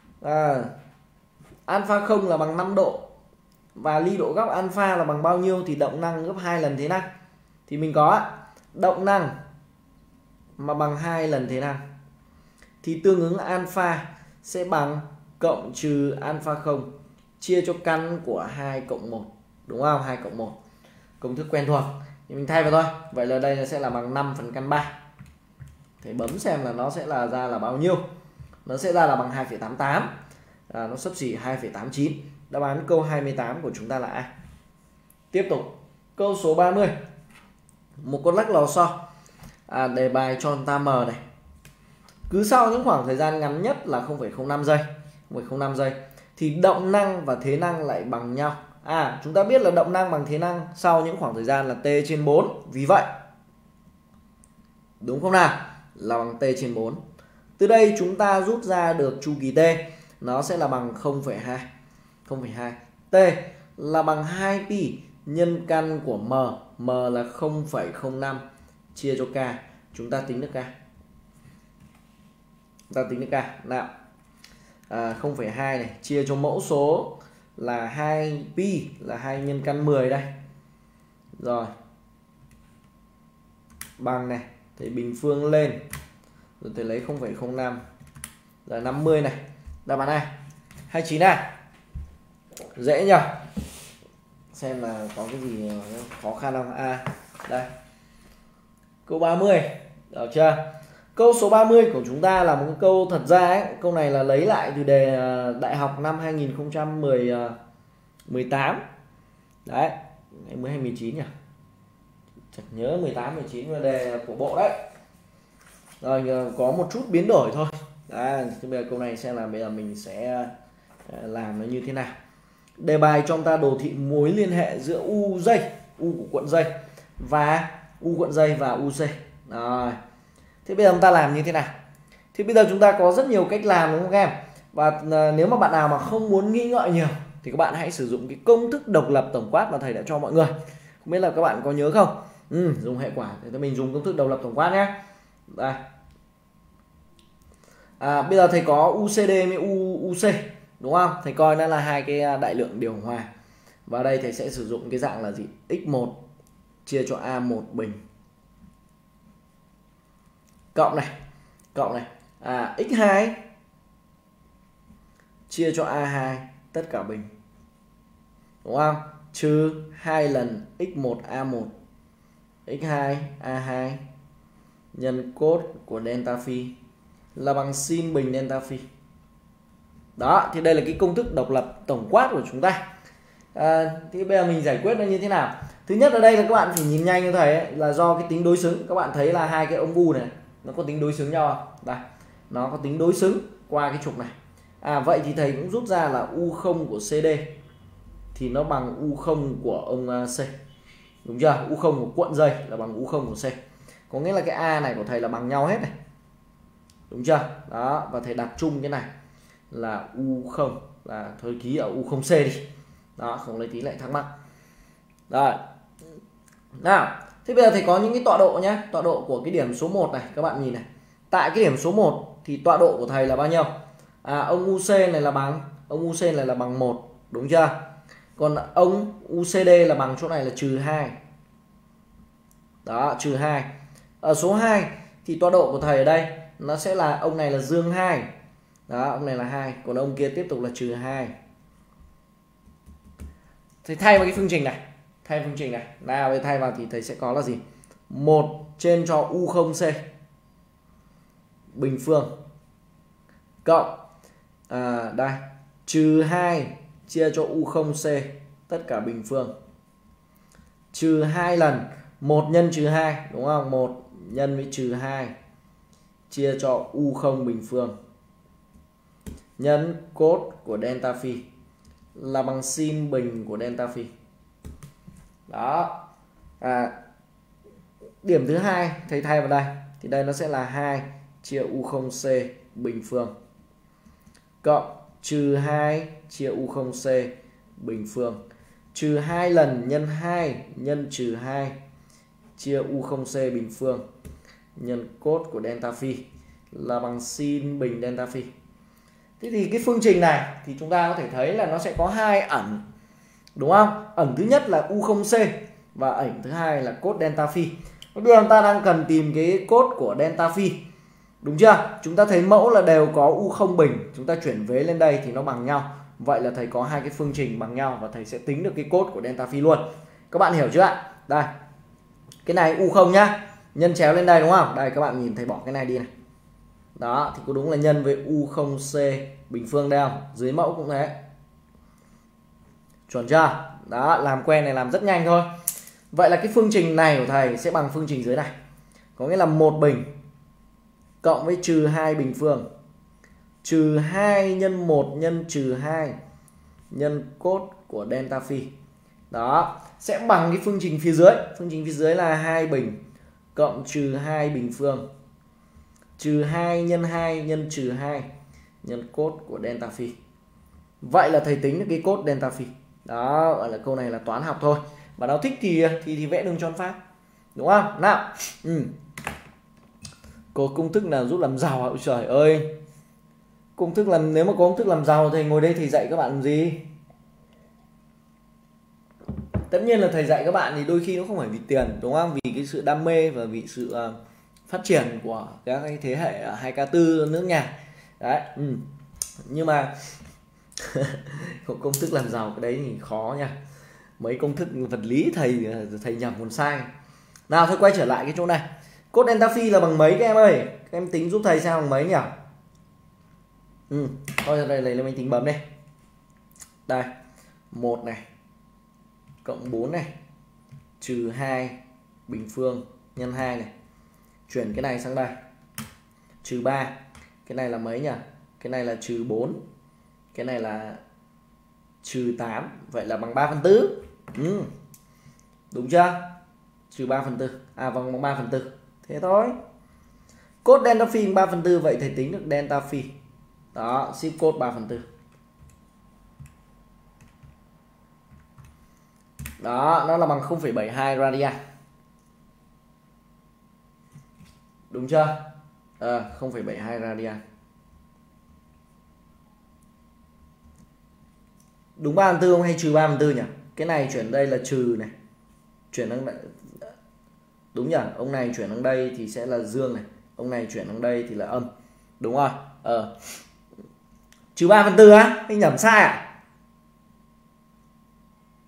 alpha 0 là bằng 5 độ và ly độ góc alpha là bằng bao nhiêu thì động năng gấp 2 lần thế năng. Thì mình có động năng mà bằng 2 lần thế năng thì tương ứng alpha sẽ bằng cộng trừ alpha 0 chia cho căn của 2 cộng 1. Đúng không? 2 cộng 1. Công thức quen thuộc. Thì mình thay vào thôi. Vậy là đây sẽ là bằng 5 phần căn 3. Thầy bấm xem là nó sẽ là ra là bao nhiêu. Nó sẽ ra là bằng 2,88. Nó xấp xỉ 2,89. Đáp án câu 28 của chúng ta là A. Tiếp tục. Câu số 30. Một con lắc lò xo. Đề bài cho chúng ta M này. Cứ sau những khoảng thời gian ngắn nhất là 0,05 giây. 0,05 giây. Thì động năng và thế năng lại bằng nhau. Chúng ta biết là động năng bằng thế năng sau những khoảng thời gian là T trên 4. Vì vậy, đúng không nào? Là bằng T trên 4. Từ đây chúng ta rút ra được chu kỳ T. Nó sẽ là bằng 0,2. 0,2. T là bằng 2 pi nhân căn của M. M là 0,05 chia cho K. Chúng ta tính được K. Nào. 0,2 này chia cho mẫu số là 2 pi là 2 nhân căn 10 đây. Rồi. Bằng này, thì bình phương lên. Rồi thầy lấy 0,05 là 50 này. Đáp án A. 29 này. Dễ nhỉ? Xem là có cái gì khó khăn không? Đây. Câu 30. Được chưa? Câu số 30 của chúng ta là một câu thật ra ấy, câu này là lấy lại từ đề đại học năm 2018. Đấy, mới 2019 nhỉ? Chẳng nhớ 18 19 là đề của bộ đấy. Rồi có một chút biến đổi thôi. Đấy, thì bây giờ câu này xem là bây giờ mình sẽ làm nó như thế nào. Đề bài cho chúng ta đồ thị mối liên hệ giữa U dây, U của cuộn dây và U cuộn dây và UC. Rồi. Thế bây giờ chúng ta làm như thế nào? Thì bây giờ chúng ta có rất nhiều cách làm đúng không các em? Và nếu mà bạn nào mà không muốn nghĩ ngợi nhiều thì các bạn hãy sử dụng cái công thức độc lập tổng quát mà thầy đã cho mọi người. Không biết là các bạn có nhớ không? Dùng hệ quả thì mình dùng công thức độc lập tổng quát nhé. Đây. Bây giờ thầy có UCD với UC đúng không? Thầy coi nó là hai cái đại lượng điều hòa. Và đây thầy sẽ sử dụng cái dạng là gì? X1 chia cho A1 bình. Cộng này. X2 chia cho A2 tất cả bình. đúng không? Trừ 2 lần x1 A1 x2 A2 nhân cos của delta phi là bằng sin bình delta phi. Đó, thì đây là cái công thức độc lập tổng quát của chúng ta. Thì bây giờ mình giải quyết nó như thế nào? Thứ nhất ở đây là các bạn phải nhìn nhanh như thầy ấy, là do cái tính đối xứng. Các bạn thấy là hai cái ống bu này nó có tính đối xứng nhau không? Đây, nó có tính đối xứng qua cái trục này. Vậy thì thầy cũng rút ra là U0 của CD thì nó bằng U0 của ông C. Đúng chưa? U0 của cuộn dây là bằng U0 của C. Có nghĩa là cái A này của thầy là bằng nhau hết này. Đúng chưa? Đó, và thầy đặt chung cái này là U0, là thôi ký ở U0C đi. Đó, không lấy tí lại thắc mắc. Rồi. Nào, thế bây giờ thầy có những cái tọa độ nhé. Tọa độ của cái điểm số 1 này, các bạn nhìn này. Tại cái điểm số 1 thì tọa độ của thầy là bao nhiêu? Ông UC này là bằng, ông UC này là bằng 1, đúng chưa? Còn ông UCD là bằng chỗ này là trừ 2. Đó, trừ 2. Ở số 2 thì tọa độ của thầy ở đây nó sẽ là ông này là dương 2. Đó, ông này là 2, còn ông kia tiếp tục là trừ 2. Thầy thay vào cái phương trình này, thay phương trình này. Nào, để thay vào thì thầy sẽ có là gì? 1 trên cho U0C bình phương cộng đây, trừ 2 chia cho U0C tất cả bình phương. Trừ 2 lần 1 nhân trừ 2, đúng không? 1 nhân với trừ 2 chia cho U0 bình phương nhân cos của delta phi là bằng sin bình của delta phi. Đó. Điểm thứ hai thầy thay vào đây thì đây nó sẽ là 2 chia U0C bình phương cộng trừ 2 chia U0C bình phương, trừ 2 lần nhân 2 nhân trừ 2 chia U0C bình phương nhân cos của delta phi là bằng sin bình delta phi. Thế thì cái phương trình này thì chúng ta có thể thấy là nó sẽ có hai ẩn, đúng không? Ẩn thứ nhất là U0C và ẩn thứ hai là cos delta phi. Bây giờ chúng ta đang cần tìm cái cos của delta phi, đúng chưa? Chúng ta thấy mẫu là đều có U0 bình, chúng ta chuyển vế lên đây thì nó bằng nhau. Vậy là thầy có hai cái phương trình bằng nhau và thầy sẽ tính được cái cos của delta phi luôn. Các bạn hiểu chưa ạ? Đây, cái này U0 nhá, nhân chéo lên đây đúng không? Đây, các bạn nhìn thầy bỏ cái này đi này. Đó, thì có đúng là nhân với U0C bình phương đây không? Dưới mẫu cũng thế. Chuẩn chưa? Đó, làm quen này làm rất nhanh thôi. Vậy là cái phương trình này của thầy sẽ bằng phương trình dưới này. Có nghĩa là 1 bình cộng với trừ 2 bình phương trừ 2 nhân 1 nhân trừ 2 nhân cos của delta phi. Đó, sẽ bằng cái phương trình phía dưới. Phương trình phía dưới là 2 bình cộng trừ 2 bình phương trừ 2 nhân 2 nhân trừ 2 nhân cos của delta phi. Vậy là thầy tính được cái cos delta phi. Đó, gọi là câu này là toán học thôi. Và nó thích thì vẽ đường tròn pháp. Đúng không? Nào. Có công thức nào giúp làm giàu hả? Ôi trời ơi. Công thức làm, nếu mà có công thức làm giàu thì ngồi đây thầy dạy các bạn làm gì? Tất nhiên là thầy dạy các bạn thì đôi khi nó không phải vì tiền, đúng không? Vì cái sự đam mê và vì sự phát triển của các cái thế hệ 2K4 nước nhà. Đấy. Nhưng mà công thức làm giàu cái đấy thì khó nha. Mấy công thức vật lý thầy nhầm còn sai. Nào, thôi quay trở lại cái chỗ này. Cos delta phi là bằng mấy các em ơi? Các em tính giúp thầy xem bằng mấy nhỉ? Thôi đây lấy máy tính bấm đây. Đây, 1 này cộng 4 này trừ 2 bình phương nhân 2 này. Chuyển cái này sang đây. Trừ 3. Cái này là mấy nhỉ? Cái này là trừ 4. Cái này là trừ 8. Vậy là bằng 3/4. Đúng chưa? Trừ 3/4. Vâng, bằng 3/4. Thế thôi. Cos delta phi bằng 3/4. Vậy thầy tính được delta phi. Đó, ship cos 3/4. Đó, nó là bằng 0,72 radian. Đúng chưa? 0,72 radian. Đúng 3/4 không hay trừ 3/4 nhỉ? Cái này chuyển đây là trừ này. Chuyển sang đây. Đúng nhỉ? Ông này chuyển sang đây thì sẽ là dương này. Ông này chuyển sang đây thì là âm. Đúng rồi. Trừ 3/4 á? Anh nhẩm sai à?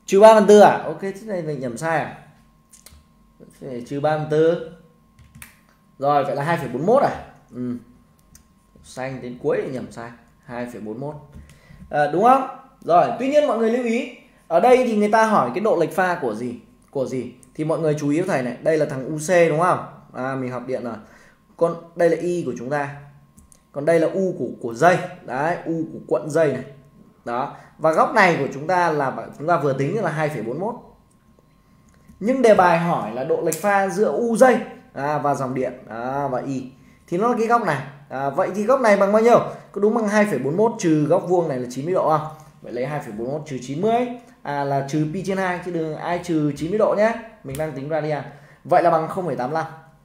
Trừ 3/4 à? Ok, thế này mình nhẩm sai à? Trừ 3/4. Rồi vậy là 2,41 à? Xanh đến cuối thì nhẩm sai. 2,41. Đúng không? Rồi, tuy nhiên mọi người lưu ý, ở đây thì người ta hỏi cái độ lệch pha của gì? Của gì? Thì mọi người chú ý với thầy này, đây là thằng UC đúng không? Mình học điện rồi. Còn đây là Y của chúng ta. Còn đây là U của dây. Đấy, U của cuộn dây này. Đó. Và góc này của chúng ta là chúng ta vừa tính là 2,41. Nhưng đề bài hỏi là độ lệch pha giữa U dây và dòng điện và Y thì nó là cái góc này. Vậy thì góc này bằng bao nhiêu? Có đúng bằng 2,41 trừ góc vuông này là 90 độ không? Vậy lấy 2,41 trừ 90 là trừ pi/2 chứ đừng ai trừ 90 độ nhé. Mình đang tính radian. Vậy là bằng 0,85.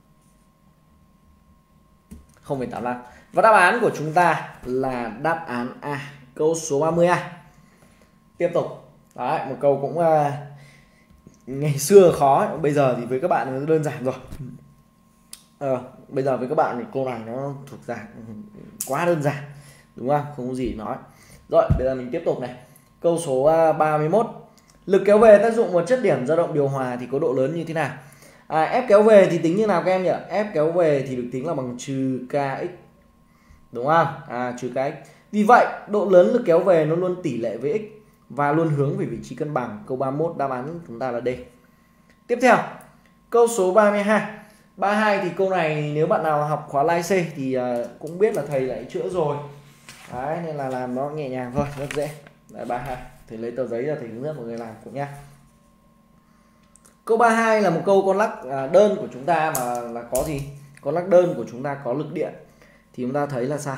0,85. Và đáp án của chúng ta là đáp án A, câu số 30A. Tiếp tục. Đấy, một câu cũng ngày xưa khó, bây giờ thì với các bạn nó đơn giản rồi. Bây giờ với các bạn thì câu này nó thuộc dạng quá đơn giản, đúng không? Không có gì để nói. Rồi, bây giờ mình tiếp tục này. Câu số 31. Lực kéo về tác dụng một chất điểm dao động điều hòa thì có độ lớn như thế nào? F kéo về thì tính như nào các em nhỉ? F kéo về thì được tính là bằng trừ kx. Đúng không? Trừ kx. Vì vậy, độ lớn lực kéo về nó luôn tỷ lệ với x và luôn hướng về vị trí cân bằng. Câu 31 đáp án của chúng ta là D. Tiếp theo, câu số 32. 32 thì câu này nếu bạn nào học khóa Lai C thì cũng biết là thầy lại chữa rồi. Đấy, nên là làm nó nhẹ nhàng thôi, rất dễ. Đấy, 32. Thầy lấy tờ giấy ra thầy hướng dẫn mọi người làm cũng nhá. Câu 32 là một câu con lắc đơn của chúng ta mà là có gì? Con lắc đơn của chúng ta có lực điện. Thì chúng ta thấy là sao?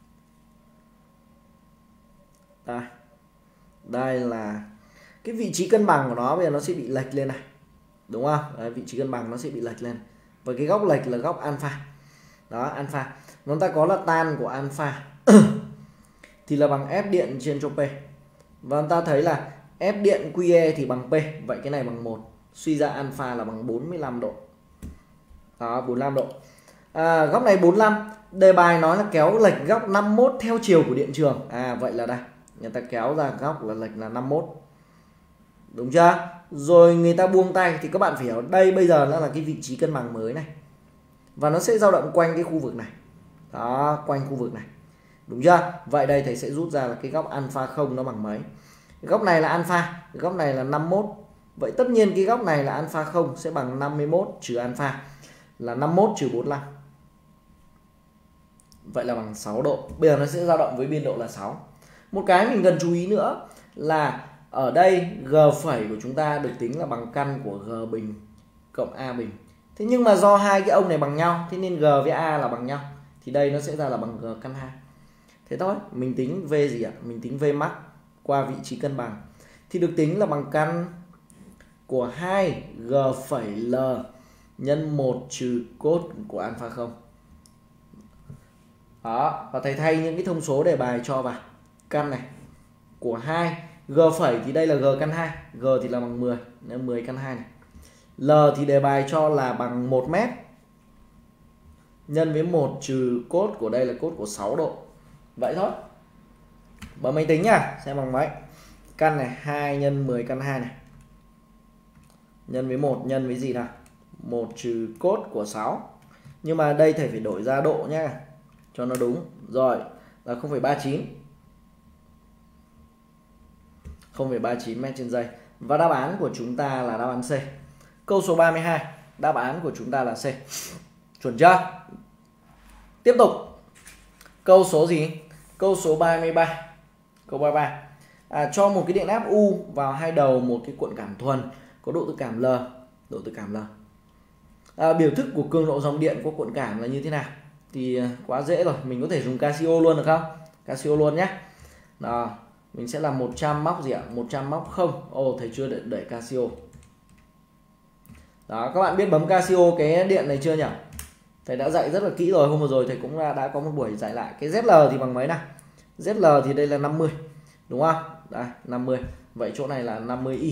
Đây là cái vị trí cân bằng của nó, bây giờ nó sẽ bị lệch lên này. Đúng không? Đấy, vị trí cân bằng nó sẽ bị lệch lên. Và cái góc lệch là góc alpha. Đó, alpha. Chúng ta có là tan của alpha thì là bằng F điện trên cho P. Và chúng ta thấy là F điện QE thì bằng P. Vậy cái này bằng 1. Suy ra alpha là bằng 45 độ. Đó, 45 độ. Góc này 45. Đề bài nói là kéo lệch góc 51 theo chiều của điện trường. Vậy là đây. Người ta kéo ra góc là lệch là 51. Đúng chưa? Rồi người ta buông tay thì các bạn phải hiểu đây bây giờ nó là cái vị trí cân bằng mới này. Và nó sẽ dao động quanh cái khu vực này. Đó, quanh khu vực này. Đúng chưa? Vậy đây thầy sẽ rút ra là cái góc alpha 0 nó bằng mấy? Góc này là alpha, góc này là 51. Vậy tất nhiên cái góc này là alpha 0 sẽ bằng 51 trừ alpha là 51 trừ 45. Vậy là bằng 6 độ. Bây giờ nó sẽ dao động với biên độ là 6. Một cái mình cần chú ý nữa là ở đây G phẩy của chúng ta được tính là bằng căn của G bình cộng A bình. Thế nhưng mà do hai cái ông này bằng nhau, thế nên G với A là bằng nhau. Thì đây nó sẽ ra là bằng G căn 2. Thế thôi, mình tính V gì ạ? Mình tính V max qua vị trí cân bằng. Thì được tính là bằng căn của 2 G phẩy L nhân 1 trừ cos của alpha 0. Đó, và thầy thay những cái thông số đề bài cho vào. Căn này của 2 G phẩy thì đây là G căn 2, G thì là bằng 10 nên 10 căn 2 này. L thì đề bài cho là bằng 1 mét nhân với 1 trừ cos của đây là cos của 6 độ. Vậy thôi. Bấm máy tính nhá, xem bằng mấy. Căn này 2 nhân 10 căn 2 này. Nhân với 1 nhân với gì nào? 1 trừ cos của 6. Nhưng mà đây thầy phải đổi ra độ nhá cho nó đúng. Rồi, là 0,39. 0,39 mét trên giây. Và đáp án của chúng ta là đáp án C. Câu số 32, đáp án của chúng ta là C. Chuẩn chưa? Tiếp tục. Câu số gì? Câu số 33. Câu 33. Cho một cái điện áp U vào hai đầu một cái cuộn cảm thuần có độ tự cảm L. Độ tự cảm L. Biểu thức của cường độ dòng điện của cuộn cảm là như thế nào? Thì quá dễ rồi, mình có thể dùng Casio luôn được không? Casio luôn nhé. Đó, mình sẽ làm 100 móc gì ạ? 100 móc không. Thầy chưa đẩy Casio. Đó, các bạn biết bấm Casio cái điện này chưa nhỉ? Thầy đã dạy rất là kỹ rồi, hôm vừa rồi thầy cũng đã có một buổi dạy lại. Cái ZL thì bằng mấy nào? ZL thì đây là 50. Đúng không? Đây, 50. Vậy chỗ này là 50i.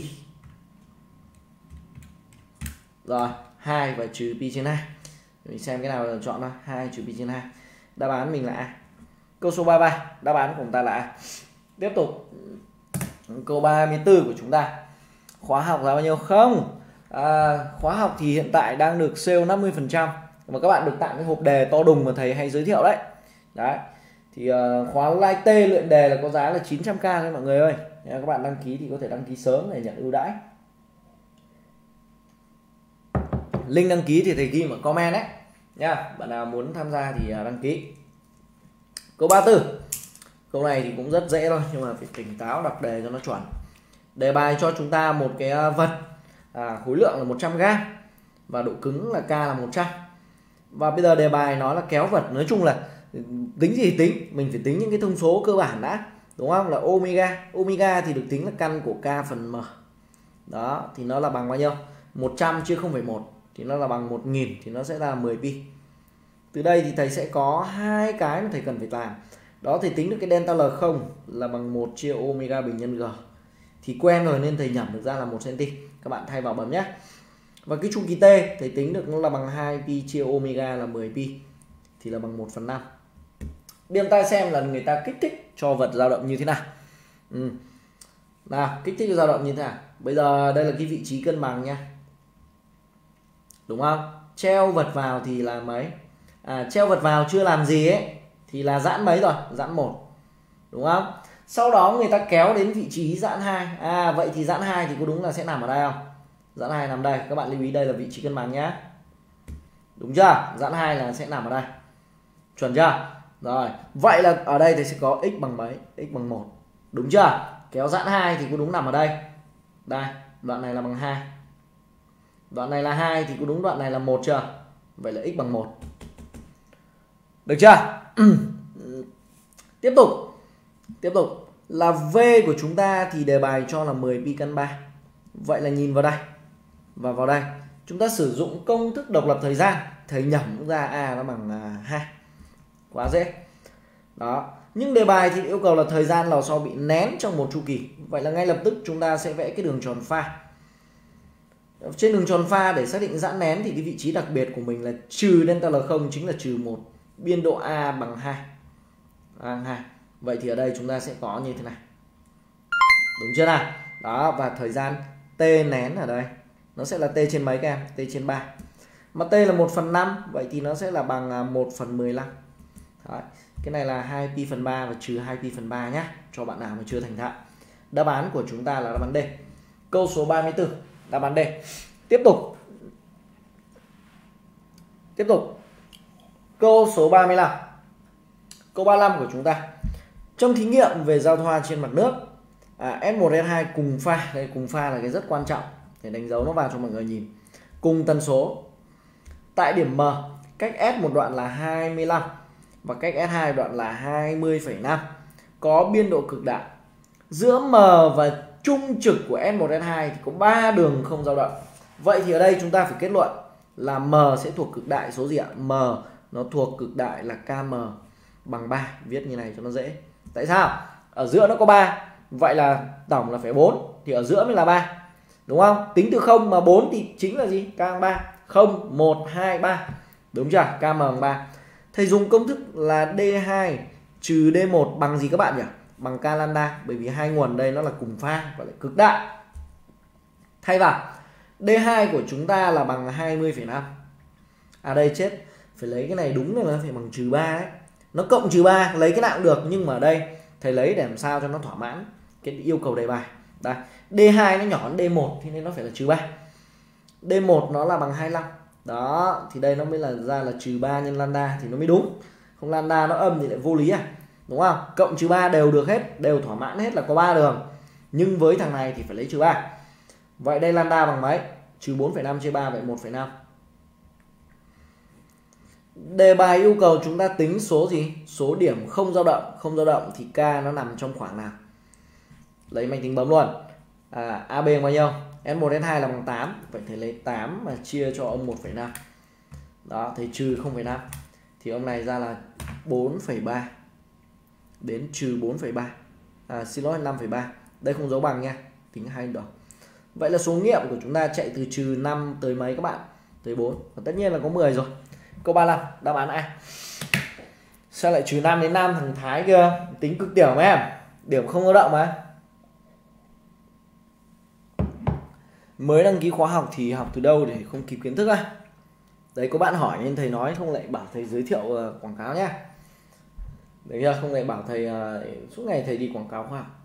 Rồi, 2 và trừ pi/2. Mình xem cái nào chọn nào, 2 trừ pi/2. Đáp án mình là A. Câu số 33, đáp án của chúng ta là A. Tiếp tục. Câu 34 của chúng ta. Khóa học là bao nhiêu? Không. Khóa học thì hiện tại đang được sale 50%, mà các bạn được tặng cái hộp đề to đùng mà thầy hay giới thiệu đấy. Đấy. Thì khóa Live T luyện đề là có giá là 900k thôi mọi người ơi. Các bạn đăng ký thì có thể đăng ký sớm để nhận ưu đãi. Link đăng ký thì thầy ghi ở comment đấy nha. Bạn nào muốn tham gia thì đăng ký. Câu 34. Câu này thì cũng rất dễ thôi, nhưng mà phải tỉnh táo đọc đề cho nó chuẩn. Đề bài cho chúng ta một cái vật khối lượng là 100g và độ cứng là K là 100. Và bây giờ đề bài nói là kéo vật, nói chung là tính gì tính, mình phải tính những cái thông số cơ bản đã, đúng không? Là omega. Omega thì được tính là căn của K phần M. Đó, thì nó là bằng bao nhiêu? 100 chia 0,1 thì nó là bằng 1000, thì nó sẽ là 10 pi. Từ đây thì thầy sẽ có hai cái mà thầy cần phải làm. Đó, thầy tính được cái delta L0 là bằng 1 chia omega bình nhân G. Thì quen rồi nên thầy nhẩm được ra là 1 cm. Các bạn thay vào bấm nhé. Và cái chu kỳ T thầy tính được nó là bằng 2 pi chia omega là 10 pi, thì là bằng 1/5. Điểm ta xem là người ta kích thích cho vật dao động như thế nào. Nào, kích thích dao động như thế nào. Bây giờ đây là cái vị trí cân bằng nha, đúng không? Treo vật vào thì là mấy? Treo vật vào chưa làm gì ấy thì là giãn mấy rồi? Giãn 1, đúng không? Sau đó người ta kéo đến vị trí giãn 2. Vậy thì giãn 2 thì có đúng là sẽ nằm ở đây không? Giãn 2 nằm đây. Các bạn lưu ý đây là vị trí cân bằng nhé. Đúng chưa? Giãn 2 là sẽ nằm ở đây. Chuẩn chưa? Rồi, vậy là ở đây thì sẽ có x bằng mấy? X bằng 1. Đúng chưa? Kéo giãn 2 thì có đúng nằm ở đây. Đây, đoạn này là bằng 2. Đoạn này là 2 thì có đúng đoạn này là 1 chưa? Vậy là x bằng 1. Được chưa? Tiếp tục là V của chúng ta thì đề bài cho là 10 pi căn 3. Vậy là nhìn vào đây và vào đây, chúng ta sử dụng công thức độc lập thời gian, thầy nhẩm ra A nó bằng 2. Quá dễ. Đó. Nhưng đề bài thì yêu cầu là thời gian lò xo bị nén trong một chu kỳ. Vậy là ngay lập tức chúng ta sẽ vẽ cái đường tròn pha. Trên đường tròn pha để xác định giãn nén thì cái vị trí đặc biệt của mình là trừ delta L0 chính là trừ 1. Biên độ A bằng 2. 2. Vậy thì ở đây chúng ta sẽ có như thế này. Đúng chưa nào? Đó, và thời gian T nén ở đây nó sẽ là T trên mấy các em? T trên 3. Mà T là 1/5, vậy thì nó sẽ là bằng 1/15. Đấy. Cái này là 2 pi phần 3 và trừ 2 pi phần 3 nhé, cho bạn nào mà chưa thành thạo. Đáp án của chúng ta là đáp án D. Câu số 34, đáp án D. Tiếp tục. Câu số 35. Câu 35 của chúng ta. Trong thí nghiệm về giao thoa trên mặt nước, S1 S2 cùng pha, đây cùng pha là cái rất quan trọng để đánh dấu nó vào cho mọi người nhìn. Cùng tần số. Tại điểm M, cách S một đoạn là 25 và cách S2 đoạn là 20,5. Có biên độ cực đại. Giữa M và trung trực của S1 S2 thì có 3 đường không dao động. Vậy thì ở đây chúng ta phải kết luận là M sẽ thuộc cực đại số gì ạ? M nó thuộc cực đại là KM bằng 3, viết như này cho nó dễ. Tại sao? Ở giữa nó có 3, vậy là tổng là phải 4, thì ở giữa mới là 3. Đúng không? Tính từ 0 mà 4 thì chính là gì? K bằng 3. 0, 1, 2, 3. Đúng chưa? KM bằng 3. Thầy dùng công thức là D2 trừ D1 bằng gì các bạn nhỉ? Bằng K lambda, bởi vì hai nguồn đây nó là cùng pha và lại cực đại. Thay vào D2 của chúng ta là bằng 20,5. Đây chết, phải lấy cái này đúng là nó phải bằng trừ 3 đấy. Nó cộng trừ 3, lấy cái nào cũng được, nhưng mà ở đây thầy lấy để làm sao cho nó thỏa mãn cái yêu cầu đề bài. Đây, D2 nó nhỏ hơn D1 thì nên nó phải là trừ 3. D1 nó là bằng 25. Đó, thì đây nó mới là ra là trừ 3 nhân lambda thì nó mới đúng. Không lambda nó âm thì lại vô lý à. Đúng không? Cộng trừ 3 đều được hết, đều thỏa mãn hết là có 3 đường. Nhưng với thằng này thì phải lấy trừ 3. Vậy đây lambda bằng mấy? Trừ 4,5 chia 3, vậy 1,5. Đề bài yêu cầu chúng ta tính số gì? Số điểm không dao động. Không dao động thì K nó nằm trong khoảng nào? Lấy máy tính bấm luôn. AB bằng bao nhiêu? S1 S2 là bằng 8. Vậy thì lấy 8 mà chia cho ông 1,5. Đó, thì trừ 0,5. Thì ông này ra là 4,3 đến trừ 4,3. Xin lỗi, 5,3. Đây không dấu bằng nha, tính hai đồng. Vậy là số nghiệm của chúng ta chạy từ trừ 5 tới mấy các bạn? Tới 4. Và tất nhiên là có 10 rồi. Câu 35, đáp án A. Sao lại trừ 5 đến 5 thằng Thái kia? Tính cực tiểu mấy em. Điểm không dao động mà. mới đăng ký khóa học thì học từ đâu để không kịp kiến thức á? Đấy, có bạn hỏi nên thầy nói, không lại bảo thầy giới thiệu quảng cáo nhá. Đấy chưa? Không lại bảo thầy suốt ngày thầy đi quảng cáo khóa học.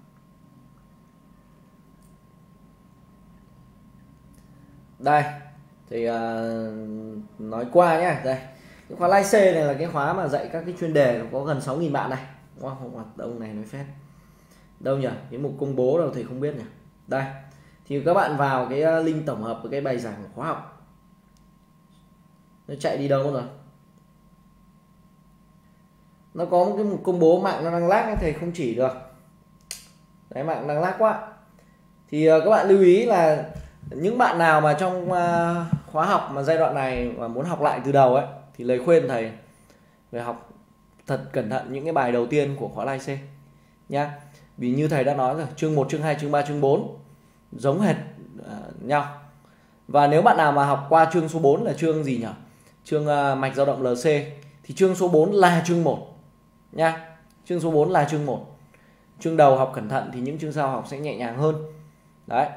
Đây, thì nói qua nhá. Đây, cái khóa Live C này là cái khóa mà dạy các cái chuyên đề, có gần 6.000 bạn này, đúng không? Không hoạt động này nói phép. Đâu nhỉ? Cái mục công bố đâu thầy không biết nhỉ. Đây, thì các bạn vào cái link tổng hợp với cái bài giảng của khóa học. Nó chạy đi đâu rồi? Nó có một cái mục công bố, mạng nó đang lag, thầy không chỉ được. Đấy, mạng đang lag quá. Thì các bạn lưu ý là những bạn nào mà trong khóa học mà giai đoạn này mà muốn học lại từ đầu ấy, thì lời khuyên thầy phải học thật cẩn thận những cái bài đầu tiên của khóa Live C nhá. Vì như thầy đã nói rồi, chương 1, chương 2, chương 3, chương 4 giống hệt nhau. Và nếu bạn nào mà học qua chương số 4 là chương gì nhỉ? Chương mạch dao động LC, thì chương số 4 là chương 1 nha. Chương số 4 là chương 1. Chương đầu học cẩn thận thì những chương sau học sẽ nhẹ nhàng hơn. Đấy.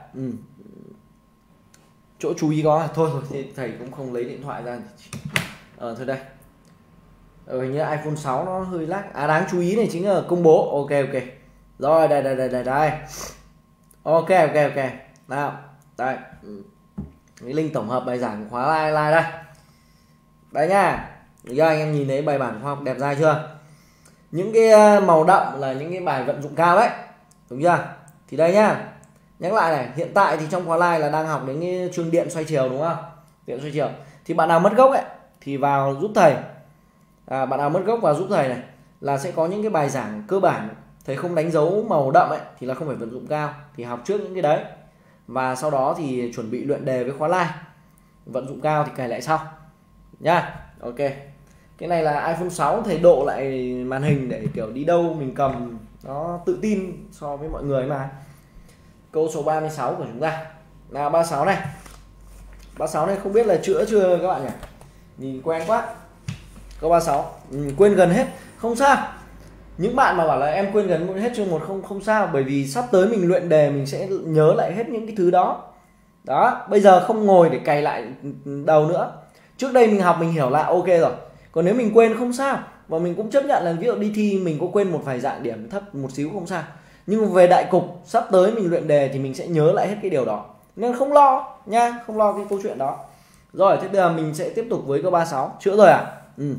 Chỗ chú ý có thôi thì thầy cũng không lấy điện thoại ra. Thôi đây. Hình như iPhone 6 nó hơi lag. Đáng chú ý này chính là công bố. Ok. Rồi, đây. Ok. Nào, đây. Cái link tổng hợp bài giảng của khóa live đây. Đây nha. Giờ anh em nhìn thấy bài bản khoa học đẹp dai chưa? Những cái màu đậm là những cái bài vận dụng cao đấy, đúng chưa? Thì đây nhá. Nhắc lại này, hiện tại thì trong khóa live là đang học đến cái chương điện xoay chiều, đúng không? Điện xoay chiều. Thì bạn nào mất gốc ấy thì vào giúp thầy. Bạn nào mất gốc vào giúp thầy này là sẽ có những cái bài giảng cơ bản, thầy không đánh dấu màu đậm ấy thì là không phải vận dụng cao, thì học trước những cái đấy. Và sau đó thì chuẩn bị luyện đề với khóa live. Vận dụng cao thì cài lại sau. Nha. Ok. Cái này là iPhone 6, thầy độ lại màn hình để kiểu đi đâu mình cầm nó tự tin so với mọi người mà. Câu số 36 của chúng ta. Nào, 36 này. 36 này không biết là chữa chưa các bạn nhỉ? Nhìn quen quá. Câu 36. Quên gần hết. Không sao. Những bạn mà bảo là em quên gần hết chương 1 không sao, bởi vì sắp tới mình luyện đề mình sẽ nhớ lại hết những cái thứ đó. Đó, bây giờ không ngồi để cày lại đầu nữa. Trước đây mình học mình hiểu là ok rồi. Còn nếu mình quên không sao, và mình cũng chấp nhận là ví dụ đi thi mình có quên một vài dạng điểm thấp một xíu không sao. Nhưng về đại cục sắp tới mình luyện đề thì mình sẽ nhớ lại hết cái điều đó. Nên không lo nha, không lo cái câu chuyện đó. Rồi, thế bây giờ mình sẽ tiếp tục với câu 36. Chữa rồi à?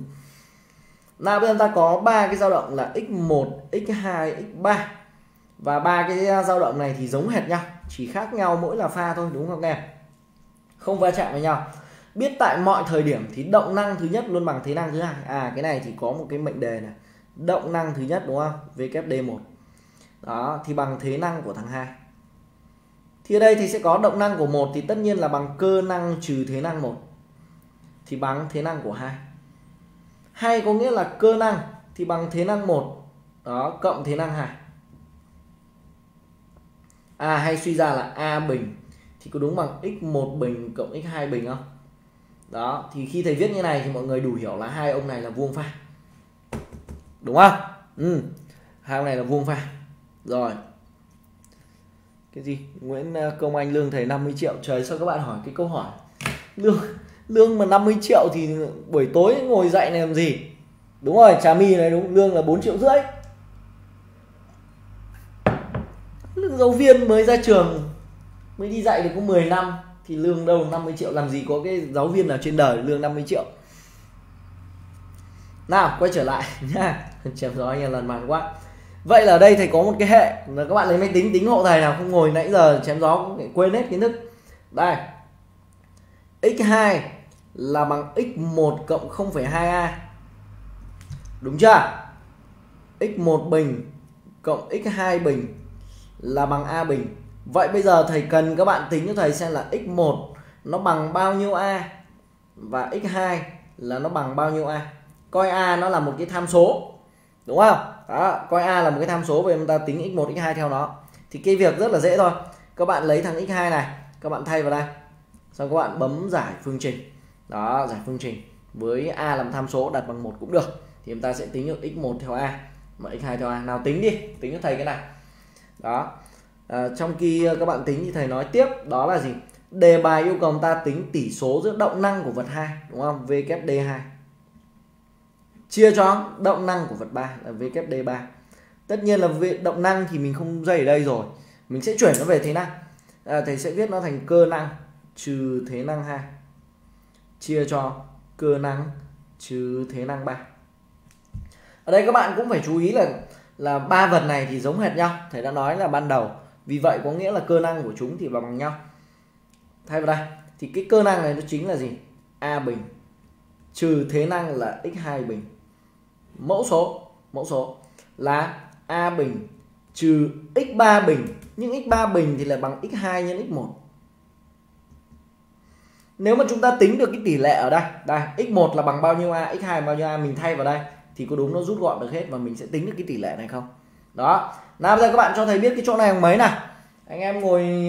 Nào, bây giờ ta có 3 cái dao động là x1, x2, x3. Và 3 cái dao động này thì giống hệt nhau, chỉ khác nhau mỗi là pha thôi, đúng không em? Không va chạm với nhau. Biết tại mọi thời điểm thì động năng thứ nhất luôn bằng thế năng thứ hai. Cái này thì có một cái mệnh đề này. Động năng thứ nhất, đúng không? VKD1. Đó, thì bằng thế năng của thằng 2. Thì ở đây thì sẽ có động năng của 1 thì tất nhiên là bằng cơ năng trừ thế năng 1. Thì bằng thế năng của 2. Hay có nghĩa là cơ năng thì bằng thế năng 1 đó cộng thế năng 2. Hay suy ra là A bình thì có đúng bằng x1 bình cộng x2 bình không? Đó, thì khi thầy viết như này thì mọi người đủ hiểu là hai ông này là vuông pha. Đúng không? Hai ông này là vuông pha. Rồi. Cái gì? Nguyễn Công Anh lương thầy 50 triệu. Trời, sao các bạn hỏi cái câu hỏi lương mà 50 triệu thì buổi tối ngồi dạy này làm gì? Đúng rồi, Trà My này đúng, lương là 4,5 triệu. Lương giáo viên mới ra trường mới đi dạy được có 10 năm thì lương đâu 50 triệu, làm gì có cái giáo viên nào trên đời lương 50 triệu. Nào, quay trở lại nha. Chém gió anh em lần màn quá. Vậy là ở đây thầy có một cái hệ là các bạn lấy máy tính tính hộ thầy nào, không ngồi nãy giờ chém gió cũng quên hết kiến thức. Đây. x2 là bằng x1 cộng 0,2a. Đúng chưa? x1 bình cộng x2 bình là bằng a bình. Vậy bây giờ thầy cần các bạn tính cho thầy xem là x1 nó bằng bao nhiêu a và x2 là nó bằng bao nhiêu a. Coi a nó là một cái tham số, đúng không? Đó, coi a là một cái tham số và chúng ta tính x1, x2 theo nó. Thì cái việc rất là dễ thôi. Các bạn lấy thằng x2 này, các bạn thay vào đây. Xong các bạn bấm giải phương trình. Đó, giải phương trình. Với a làm tham số đặt bằng 1 cũng được. Thì chúng ta sẽ tính được x1 theo a mà x2 theo a. Nào tính đi, tính cho thầy cái này. Đó. Trong khi các bạn tính thì thầy nói tiếp đó là gì? đề bài yêu cầu ta tính tỷ số giữa động năng của vật 2, đúng không? VKD2 chia cho động năng của vật 3 là VKD3. Tất nhiên là động năng thì mình không dạy ở đây rồi, mình sẽ chuyển nó về thế năng. Thầy sẽ viết nó thành cơ năng trừ thế năng 2 chia cho cơ năng trừ thế năng 3. Ở đây các bạn cũng phải chú ý là ba vật này thì giống hệt nhau, thầy đã nói là ban đầu. Vì vậy có nghĩa là cơ năng của chúng thì bằng nhau. Thay vào đây thì cái cơ năng này nó chính là gì? A bình trừ thế năng là x2 bình. Mẫu số là A bình trừ x3 bình, nhưng x3 bình thì là bằng x2 nhân x1. Nếu mà chúng ta tính được cái tỷ lệ ở đây, x1 là bằng bao nhiêu a, x2 bao nhiêu a, mình thay vào đây thì có đúng nó rút gọn được hết và mình sẽ tính được cái tỷ lệ này không? Đó. Nào bây giờ các bạn cho thầy biết cái chỗ này bằng mấy nào. Anh em ngồi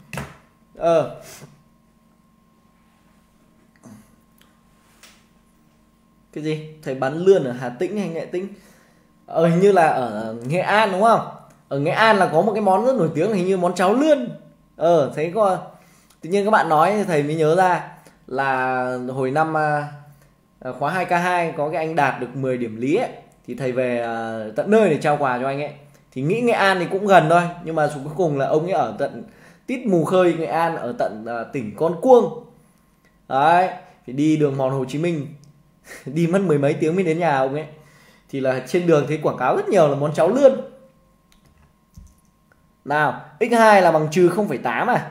cái gì? Thầy bán lươn ở Hà Tĩnh hay Nghệ Tĩnh? Hình như là ở Nghệ An đúng không? Ở Nghệ An là có một cái món rất nổi tiếng, hình như món cháo lươn. Thấy có. Tự nhiên các bạn nói thì thầy mới nhớ ra là hồi năm khóa 2K2 có cái anh đạt được 10 điểm lý ấy, thì thầy về tận nơi để trao quà cho anh ấy. Thì nghĩ Nghệ An thì cũng gần thôi, nhưng mà cuối cùng là ông ấy ở tận tít Mù Khơi Nghệ An, ở tận tỉnh Con Cuông. Đấy, thì đi đường mòn Hồ Chí Minh đi mất 10 mấy tiếng mới đến nhà ông ấy. Thì là trên đường thấy quảng cáo rất nhiều là món cháo lươn. Nào, x2 là bằng trừ 0,8 à?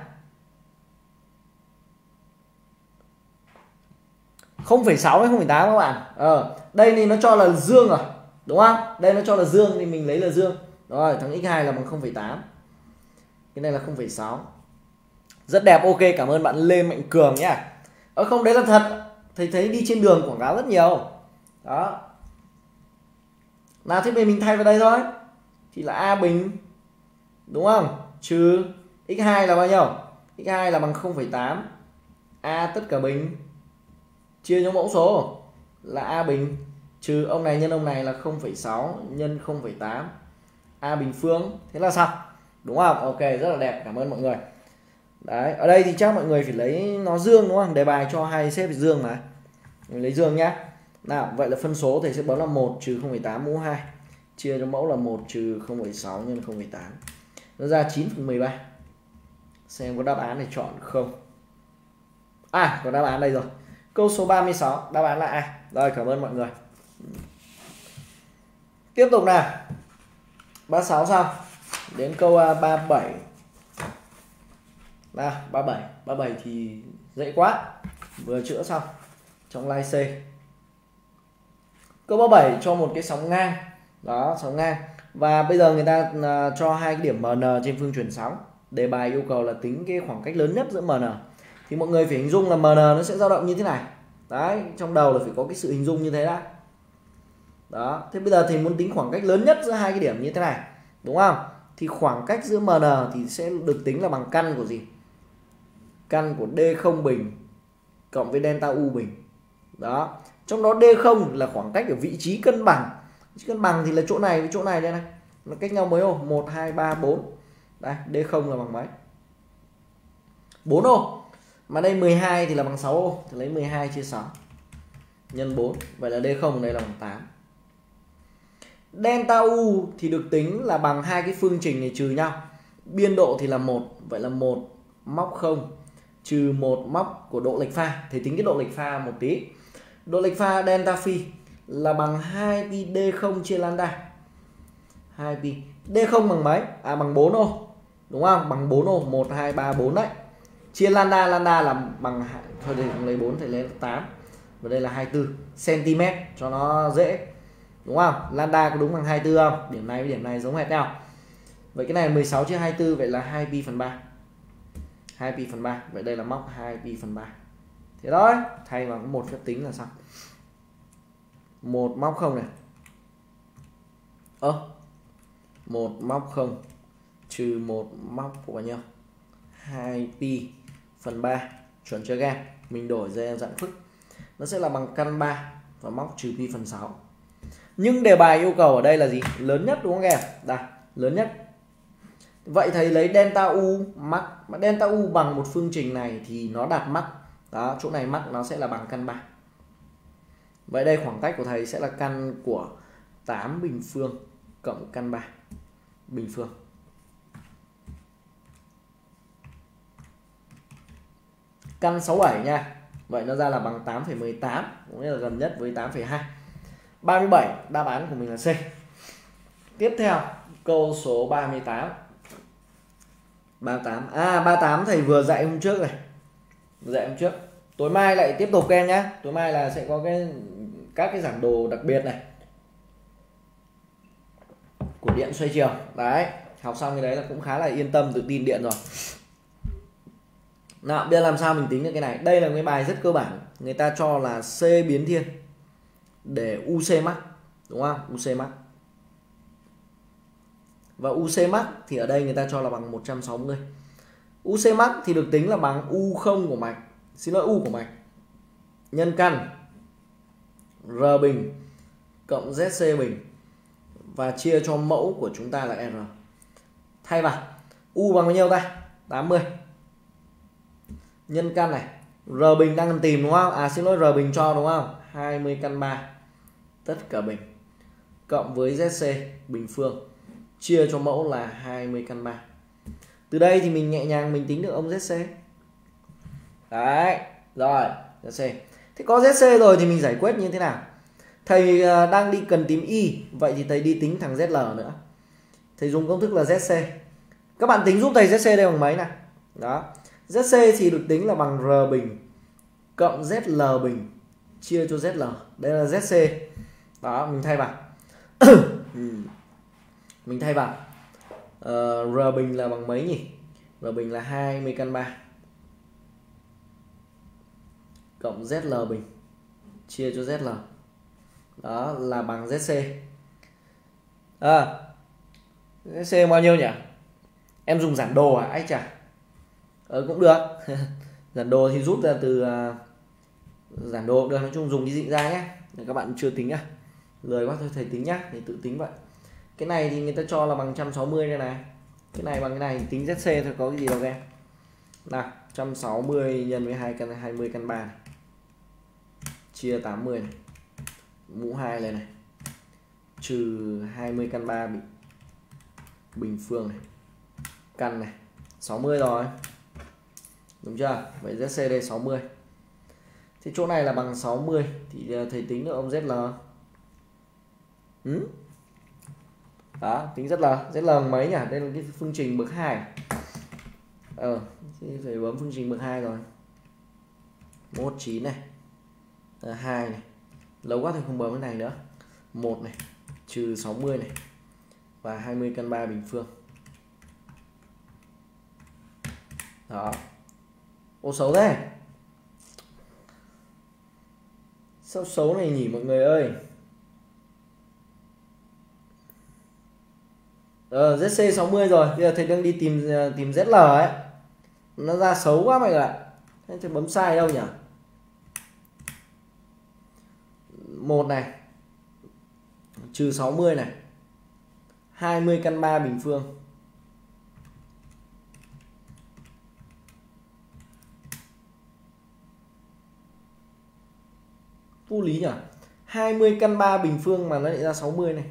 0,6 hay 0,8 các bạn. Đây thì nó cho là dương rồi, đúng không? Đây nó cho là dương thì mình lấy là dương. Rồi, thằng x2 là bằng 0,8. Cái này là 0,6. Rất đẹp, ok, cảm ơn bạn Lê Mạnh Cường nhá. Không, đấy là thật. Thầy thấy đi trên đường quảng cáo rất nhiều. Đó. Nào thế mình thay vào đây thôi. Thì là A bình, đúng không? Trừ x2 là bao nhiêu? x2 là bằng 0,8. A tất cả bình chia cho mẫu số là A bình trừ ông này nhân ông này là 0,6 nhân 0,8 A bình phương. Thế là xong, đúng không? Ok, rất là đẹp, cảm ơn mọi người. Đấy, ở đây thì chắc mọi người phải lấy nó dương, đúng không? Đề bài cho hai xếp dương mà. Mình lấy dương nhá. Nào, vậy là phân số thầy sẽ bấm là 1 trừ 0,8 mũ 2 chia cho mẫu là 1 trừ 0,6 nhân 0,8. Nó ra 9/13. Xem có đáp án để chọn không. Có đáp án đây rồi. Câu số 36, đáp án là A. Rồi, cảm ơn mọi người. Tiếp tục nào. 36 xong. Đến câu 37. Nào, 37 thì dễ quá. Vừa chữa xong trong live C. Câu 37 cho một cái sóng ngang. Đó, sóng ngang. Và bây giờ người ta cho hai cái điểm MN trên phương chuyển sóng. Đề bài yêu cầu là tính cái khoảng cách lớn nhất giữa MN. Thì mọi người phải hình dung là MN nó sẽ dao động như thế này. Đấy, trong đầu là phải có cái sự hình dung như thế đã. Đó, thế bây giờ thì muốn tính khoảng cách lớn nhất giữa hai cái điểm như thế này, đúng không? Thì khoảng cách giữa MN thì sẽ được tính là bằng căn của gì? Căn của D0 bình cộng với delta U bình. Đó, trong đó D0 là khoảng cách ở vị trí cân bằng. Vị trí cân bằng thì là chỗ này với chỗ này đây này. Nó cách nhau mấy ô? 1, 2, 3, 4. Đây, D0 là bằng mấy? 4 ô. Mà đây 12 thì là bằng 6 ô. Thì lấy 12 chia 6 nhân 4. Vậy là D0 đây là bằng 8. Delta U thì được tính là bằng hai cái phương trình này trừ nhau. Biên độ thì là 1. Vậy là 1 móc 0 trừ 1 móc của độ lệch pha. Thì tính cái độ lệch pha một tí. Độ lệch pha delta phi là bằng 2pi D0 chia lambda. 2pi. D0 bằng mấy? Bằng 4 ô. Đúng không? Bằng 4 ô. 1, 2, 3, 4 đấy. Chia lambda. Lambda là bằng... Thôi thì không lấy 4 thì lấy 8. Và đây là 24 cm cho nó dễ. Đúng không? Lambda có đúng bằng 24 không? Điểm này với điểm này giống hệt nhau. Vậy cái này 16 chia 24 vậy là 2pi phần 3. 2pi phần 3. Vậy đây là móc 2pi phần 3. Thế đó, thay vào một phép tính là xong. 1 móc 0 này. 1 móc 0 trừ 1 móc của bao nhiêu? 2pi phần 3. Chuẩn chưa các em? Mình đổi ra dạng phức. Nó sẽ là bằng căn 3 và móc trừ pi phần 6. Nhưng đề bài yêu cầu ở đây là gì? Lớn nhất đúng không các em? Đây, lớn nhất. Vậy thầy lấy delta U mắc, mà delta U bằng một phương trình này thì nó đạt mắc. Đó, chỗ này mắc nó sẽ là bằng căn 3. Vậy đây khoảng cách của thầy sẽ là căn của 8 bình phương cộng căn 3 bình phương. Căn 67 nha. Vậy nó ra là bằng 8,18, cũng là gần nhất với 8,2. 37, đáp án của mình là C. Tiếp theo, câu số 38. 38. 38 thầy vừa dạy hôm trước này. Dạy hôm trước. Tối mai lại tiếp tục các em nhé. Tối mai là sẽ có các cái giảng đồ đặc biệt này của điện xoay chiều. Đấy, học xong cái đấy là cũng khá là yên tâm, tự tin điện rồi. Nào, bây giờ làm sao mình tính được cái này? Đây là cái bài rất cơ bản. Người ta cho là C biến thiên để UC mắc, đúng không? UC mắc. Và UC max thì ở đây người ta cho là bằng 160. UC max thì được tính là bằng U0 của mạch, xin lỗi, U của mạch nhân căn R bình cộng ZC bình và chia cho mẫu của chúng ta là R. Thay vào U bằng bao nhiêu ta? 80 nhân căn này, R bình đang cần tìm đúng không? Xin lỗi, R bình cho đúng không? 20 căn 3 tất cả bình cộng với ZC bình phương chia cho mẫu là 20 căn 3. Từ đây thì mình nhẹ nhàng mình tính được ông ZC. Đấy, rồi, ZC. Thế có ZC rồi thì mình giải quyết như thế nào? Thầy đang đi cần tìm Y, vậy thì thầy đi tính thằng ZL nữa. Thầy dùng công thức là ZC. Các bạn tính giúp thầy ZC đây bằng mấy nào? Đó. ZC thì được tính là bằng R bình cộng ZL bình chia cho ZL. Đây là ZC. Đó, mình thay vào. Mình thay vào R bình là bằng mấy nhỉ? R bình là 20 căn 3 cộng ZL bình chia cho ZL. Đó là bằng ZC. ZC bao nhiêu nhỉ? Em dùng giản đồ à? Ái chà. Cũng được. Giản đồ thì rút ra từ giản đồ cũng được. Nói chung dùng cái dị ra nhé. Để các bạn chưa tính à? Lời quá thôi thầy tính nhá. Thầy tự tính vậy. Cái này thì người ta cho là bằng 160 đây này. Cái này bằng cái này tính ZC thôi, có cái gì đâu em. Nào, 160 nhân với 2 căn 20 căn 3 này. Chia 80 này. Mũ 2 lên này. Trừ 20 căn 3 bình phương này. Căn này, 60 rồi. Đúng chưa? Vậy ZC đây 60. Thì chỗ này là bằng 60 thì thầy tính được ông ZL. Đó, tính ZL mấy nhỉ? Đây là cái phương trình bậc 2. Phải bấm phương trình bậc 2 rồi. 19 này. 2 này. Lâu quá thì không bấm cái này nữa. 1 này, trừ 60 này và 20 căn 3 bình phương. Đó. Ô xấu thế. Sao xấu này nhỉ mọi người ơi? ZC 60 rồi. Bây giờ thầy đang đi tìm ZL ấy. Nó ra xấu quá mọi người ạ. Thế thì bấm sai đâu nhỉ? 1 này trừ 60 này 20 căn 3 bình phương. Vô lý nhỉ? 20 căn 3 bình phương mà nó lại ra 60 này.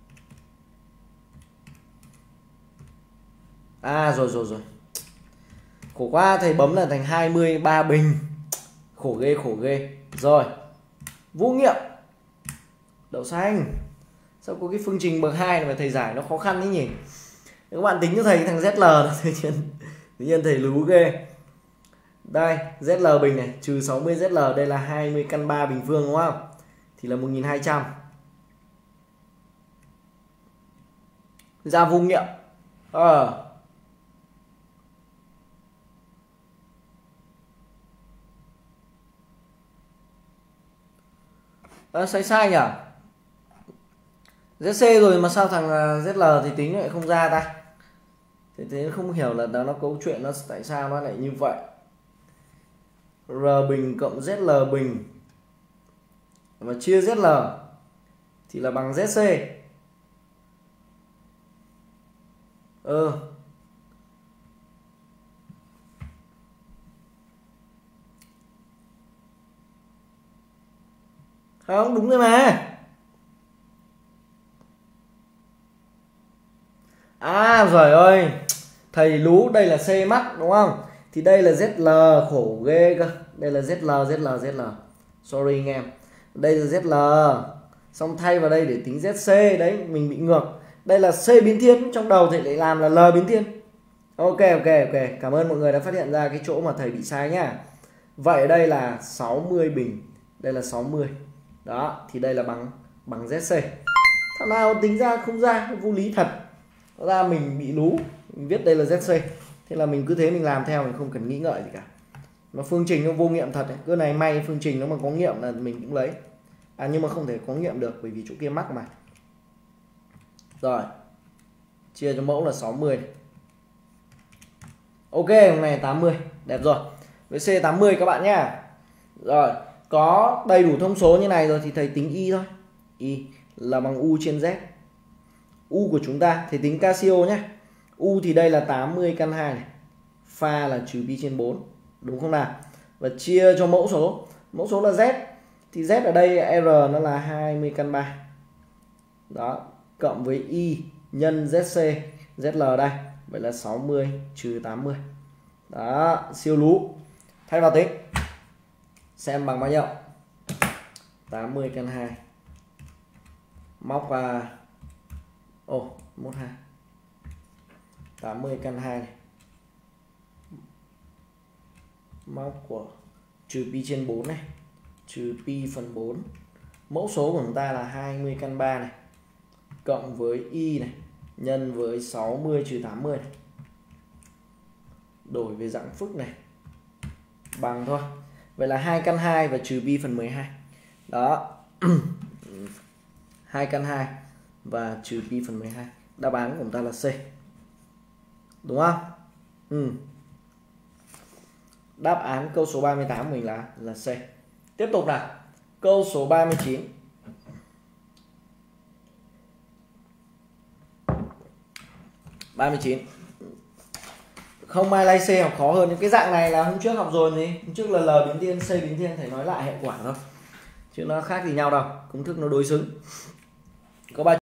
Rồi. Khổ quá, thầy bấm là thành 23 bình. Khổ ghê. Rồi. Vô nghiệm. Đậu xanh. Sao có cái phương trình bậc 2 này mà thầy giải nó khó khăn đấy nhỉ? Các bạn tính cho thầy thằng ZL tự nhiên thầy lú ghê. Đây, ZL bình này, trừ 60 ZL, đây là 20 căn 3 bình phương đúng không? Thì là 1200. Ra vô nghiệm. Sai nhỉ? ZC rồi mà sao thằng ZL thì tính lại không ra ta? Thế không hiểu là nó câu chuyện nó tại sao nó lại như vậy. R bình cộng ZL bình và chia ZL thì là bằng ZC. Không, đúng rồi mà. À rồi ơi, thầy lú, đây là C mắc đúng không? Thì đây là ZL, khổ ghê cơ. Đây là ZL. Sorry anh em. Đây là ZL. Xong thay vào đây để tính ZC, đấy mình bị ngược. Đây là C biến thiên, trong đầu thầy lại làm là L biến thiên. Ok. Cảm ơn mọi người đã phát hiện ra cái chỗ mà thầy bị sai nhá. Vậy ở đây là 60 bình, đây là 60. Đó, thì đây là bằng ZC. Thằng nào tính ra không ra, vô lý thật. Ra mình bị lú, mình viết đây là ZC. Thế là mình cứ thế mình làm theo, mình không cần nghĩ ngợi gì cả. Mà phương trình nó vô nghiệm thật đấy. Cái này may phương trình nó mà có nghiệm là mình cũng lấy. À nhưng mà không thể có nghiệm được bởi vì chỗ kia mắc mà. Rồi. Chia cho mẫu là 60 này. Ok, hôm nay 80, đẹp rồi. Với C 80 các bạn nhá. Rồi, có đầy đủ thông số như này rồi thì thầy tính Y thôi. Y là bằng U trên Z. U của chúng ta thầy tính Casio nhé. U thì đây là 80 căn 2 này. Pha là trừ pi trên 4, đúng không nào? Và chia cho mẫu số. Mẫu số là Z. Thì Z ở đây R nó là 20 căn 3. Đó, cộng với Y nhân ZC, ZL đây. Vậy là 60 trừ 80. Đó, siêu lú. Thay vào tính. Xem bằng bao nhiêu? 80 căn 2. Móc vào 12. 80 căn 2 này. Móc của trừ pi trên 4 này. Trừ pi phần 4. Mẫu số của chúng ta là 20 căn 3 này. Cộng với Y này. Nhân với 60 trừ 80 này. Đổi về dạng phức này. Bằng thôi. Vậy là 2 căn 2 và trừ pi phần 12. Đó. 2 căn 2 và trừ pi phần 12. Đáp án của chúng ta là C. Đúng không? Đáp án câu số 38 của mình là C. Tiếp tục nào. Câu số 39. Không ai like C học khó hơn. Những cái dạng này là hôm trước học rồi gì. Hôm trước là L biến thiên, C biến thiên, thầy nói lại hệ quả thôi. Chứ nó khác gì nhau đâu. Công thức nó đối xứng. Có 3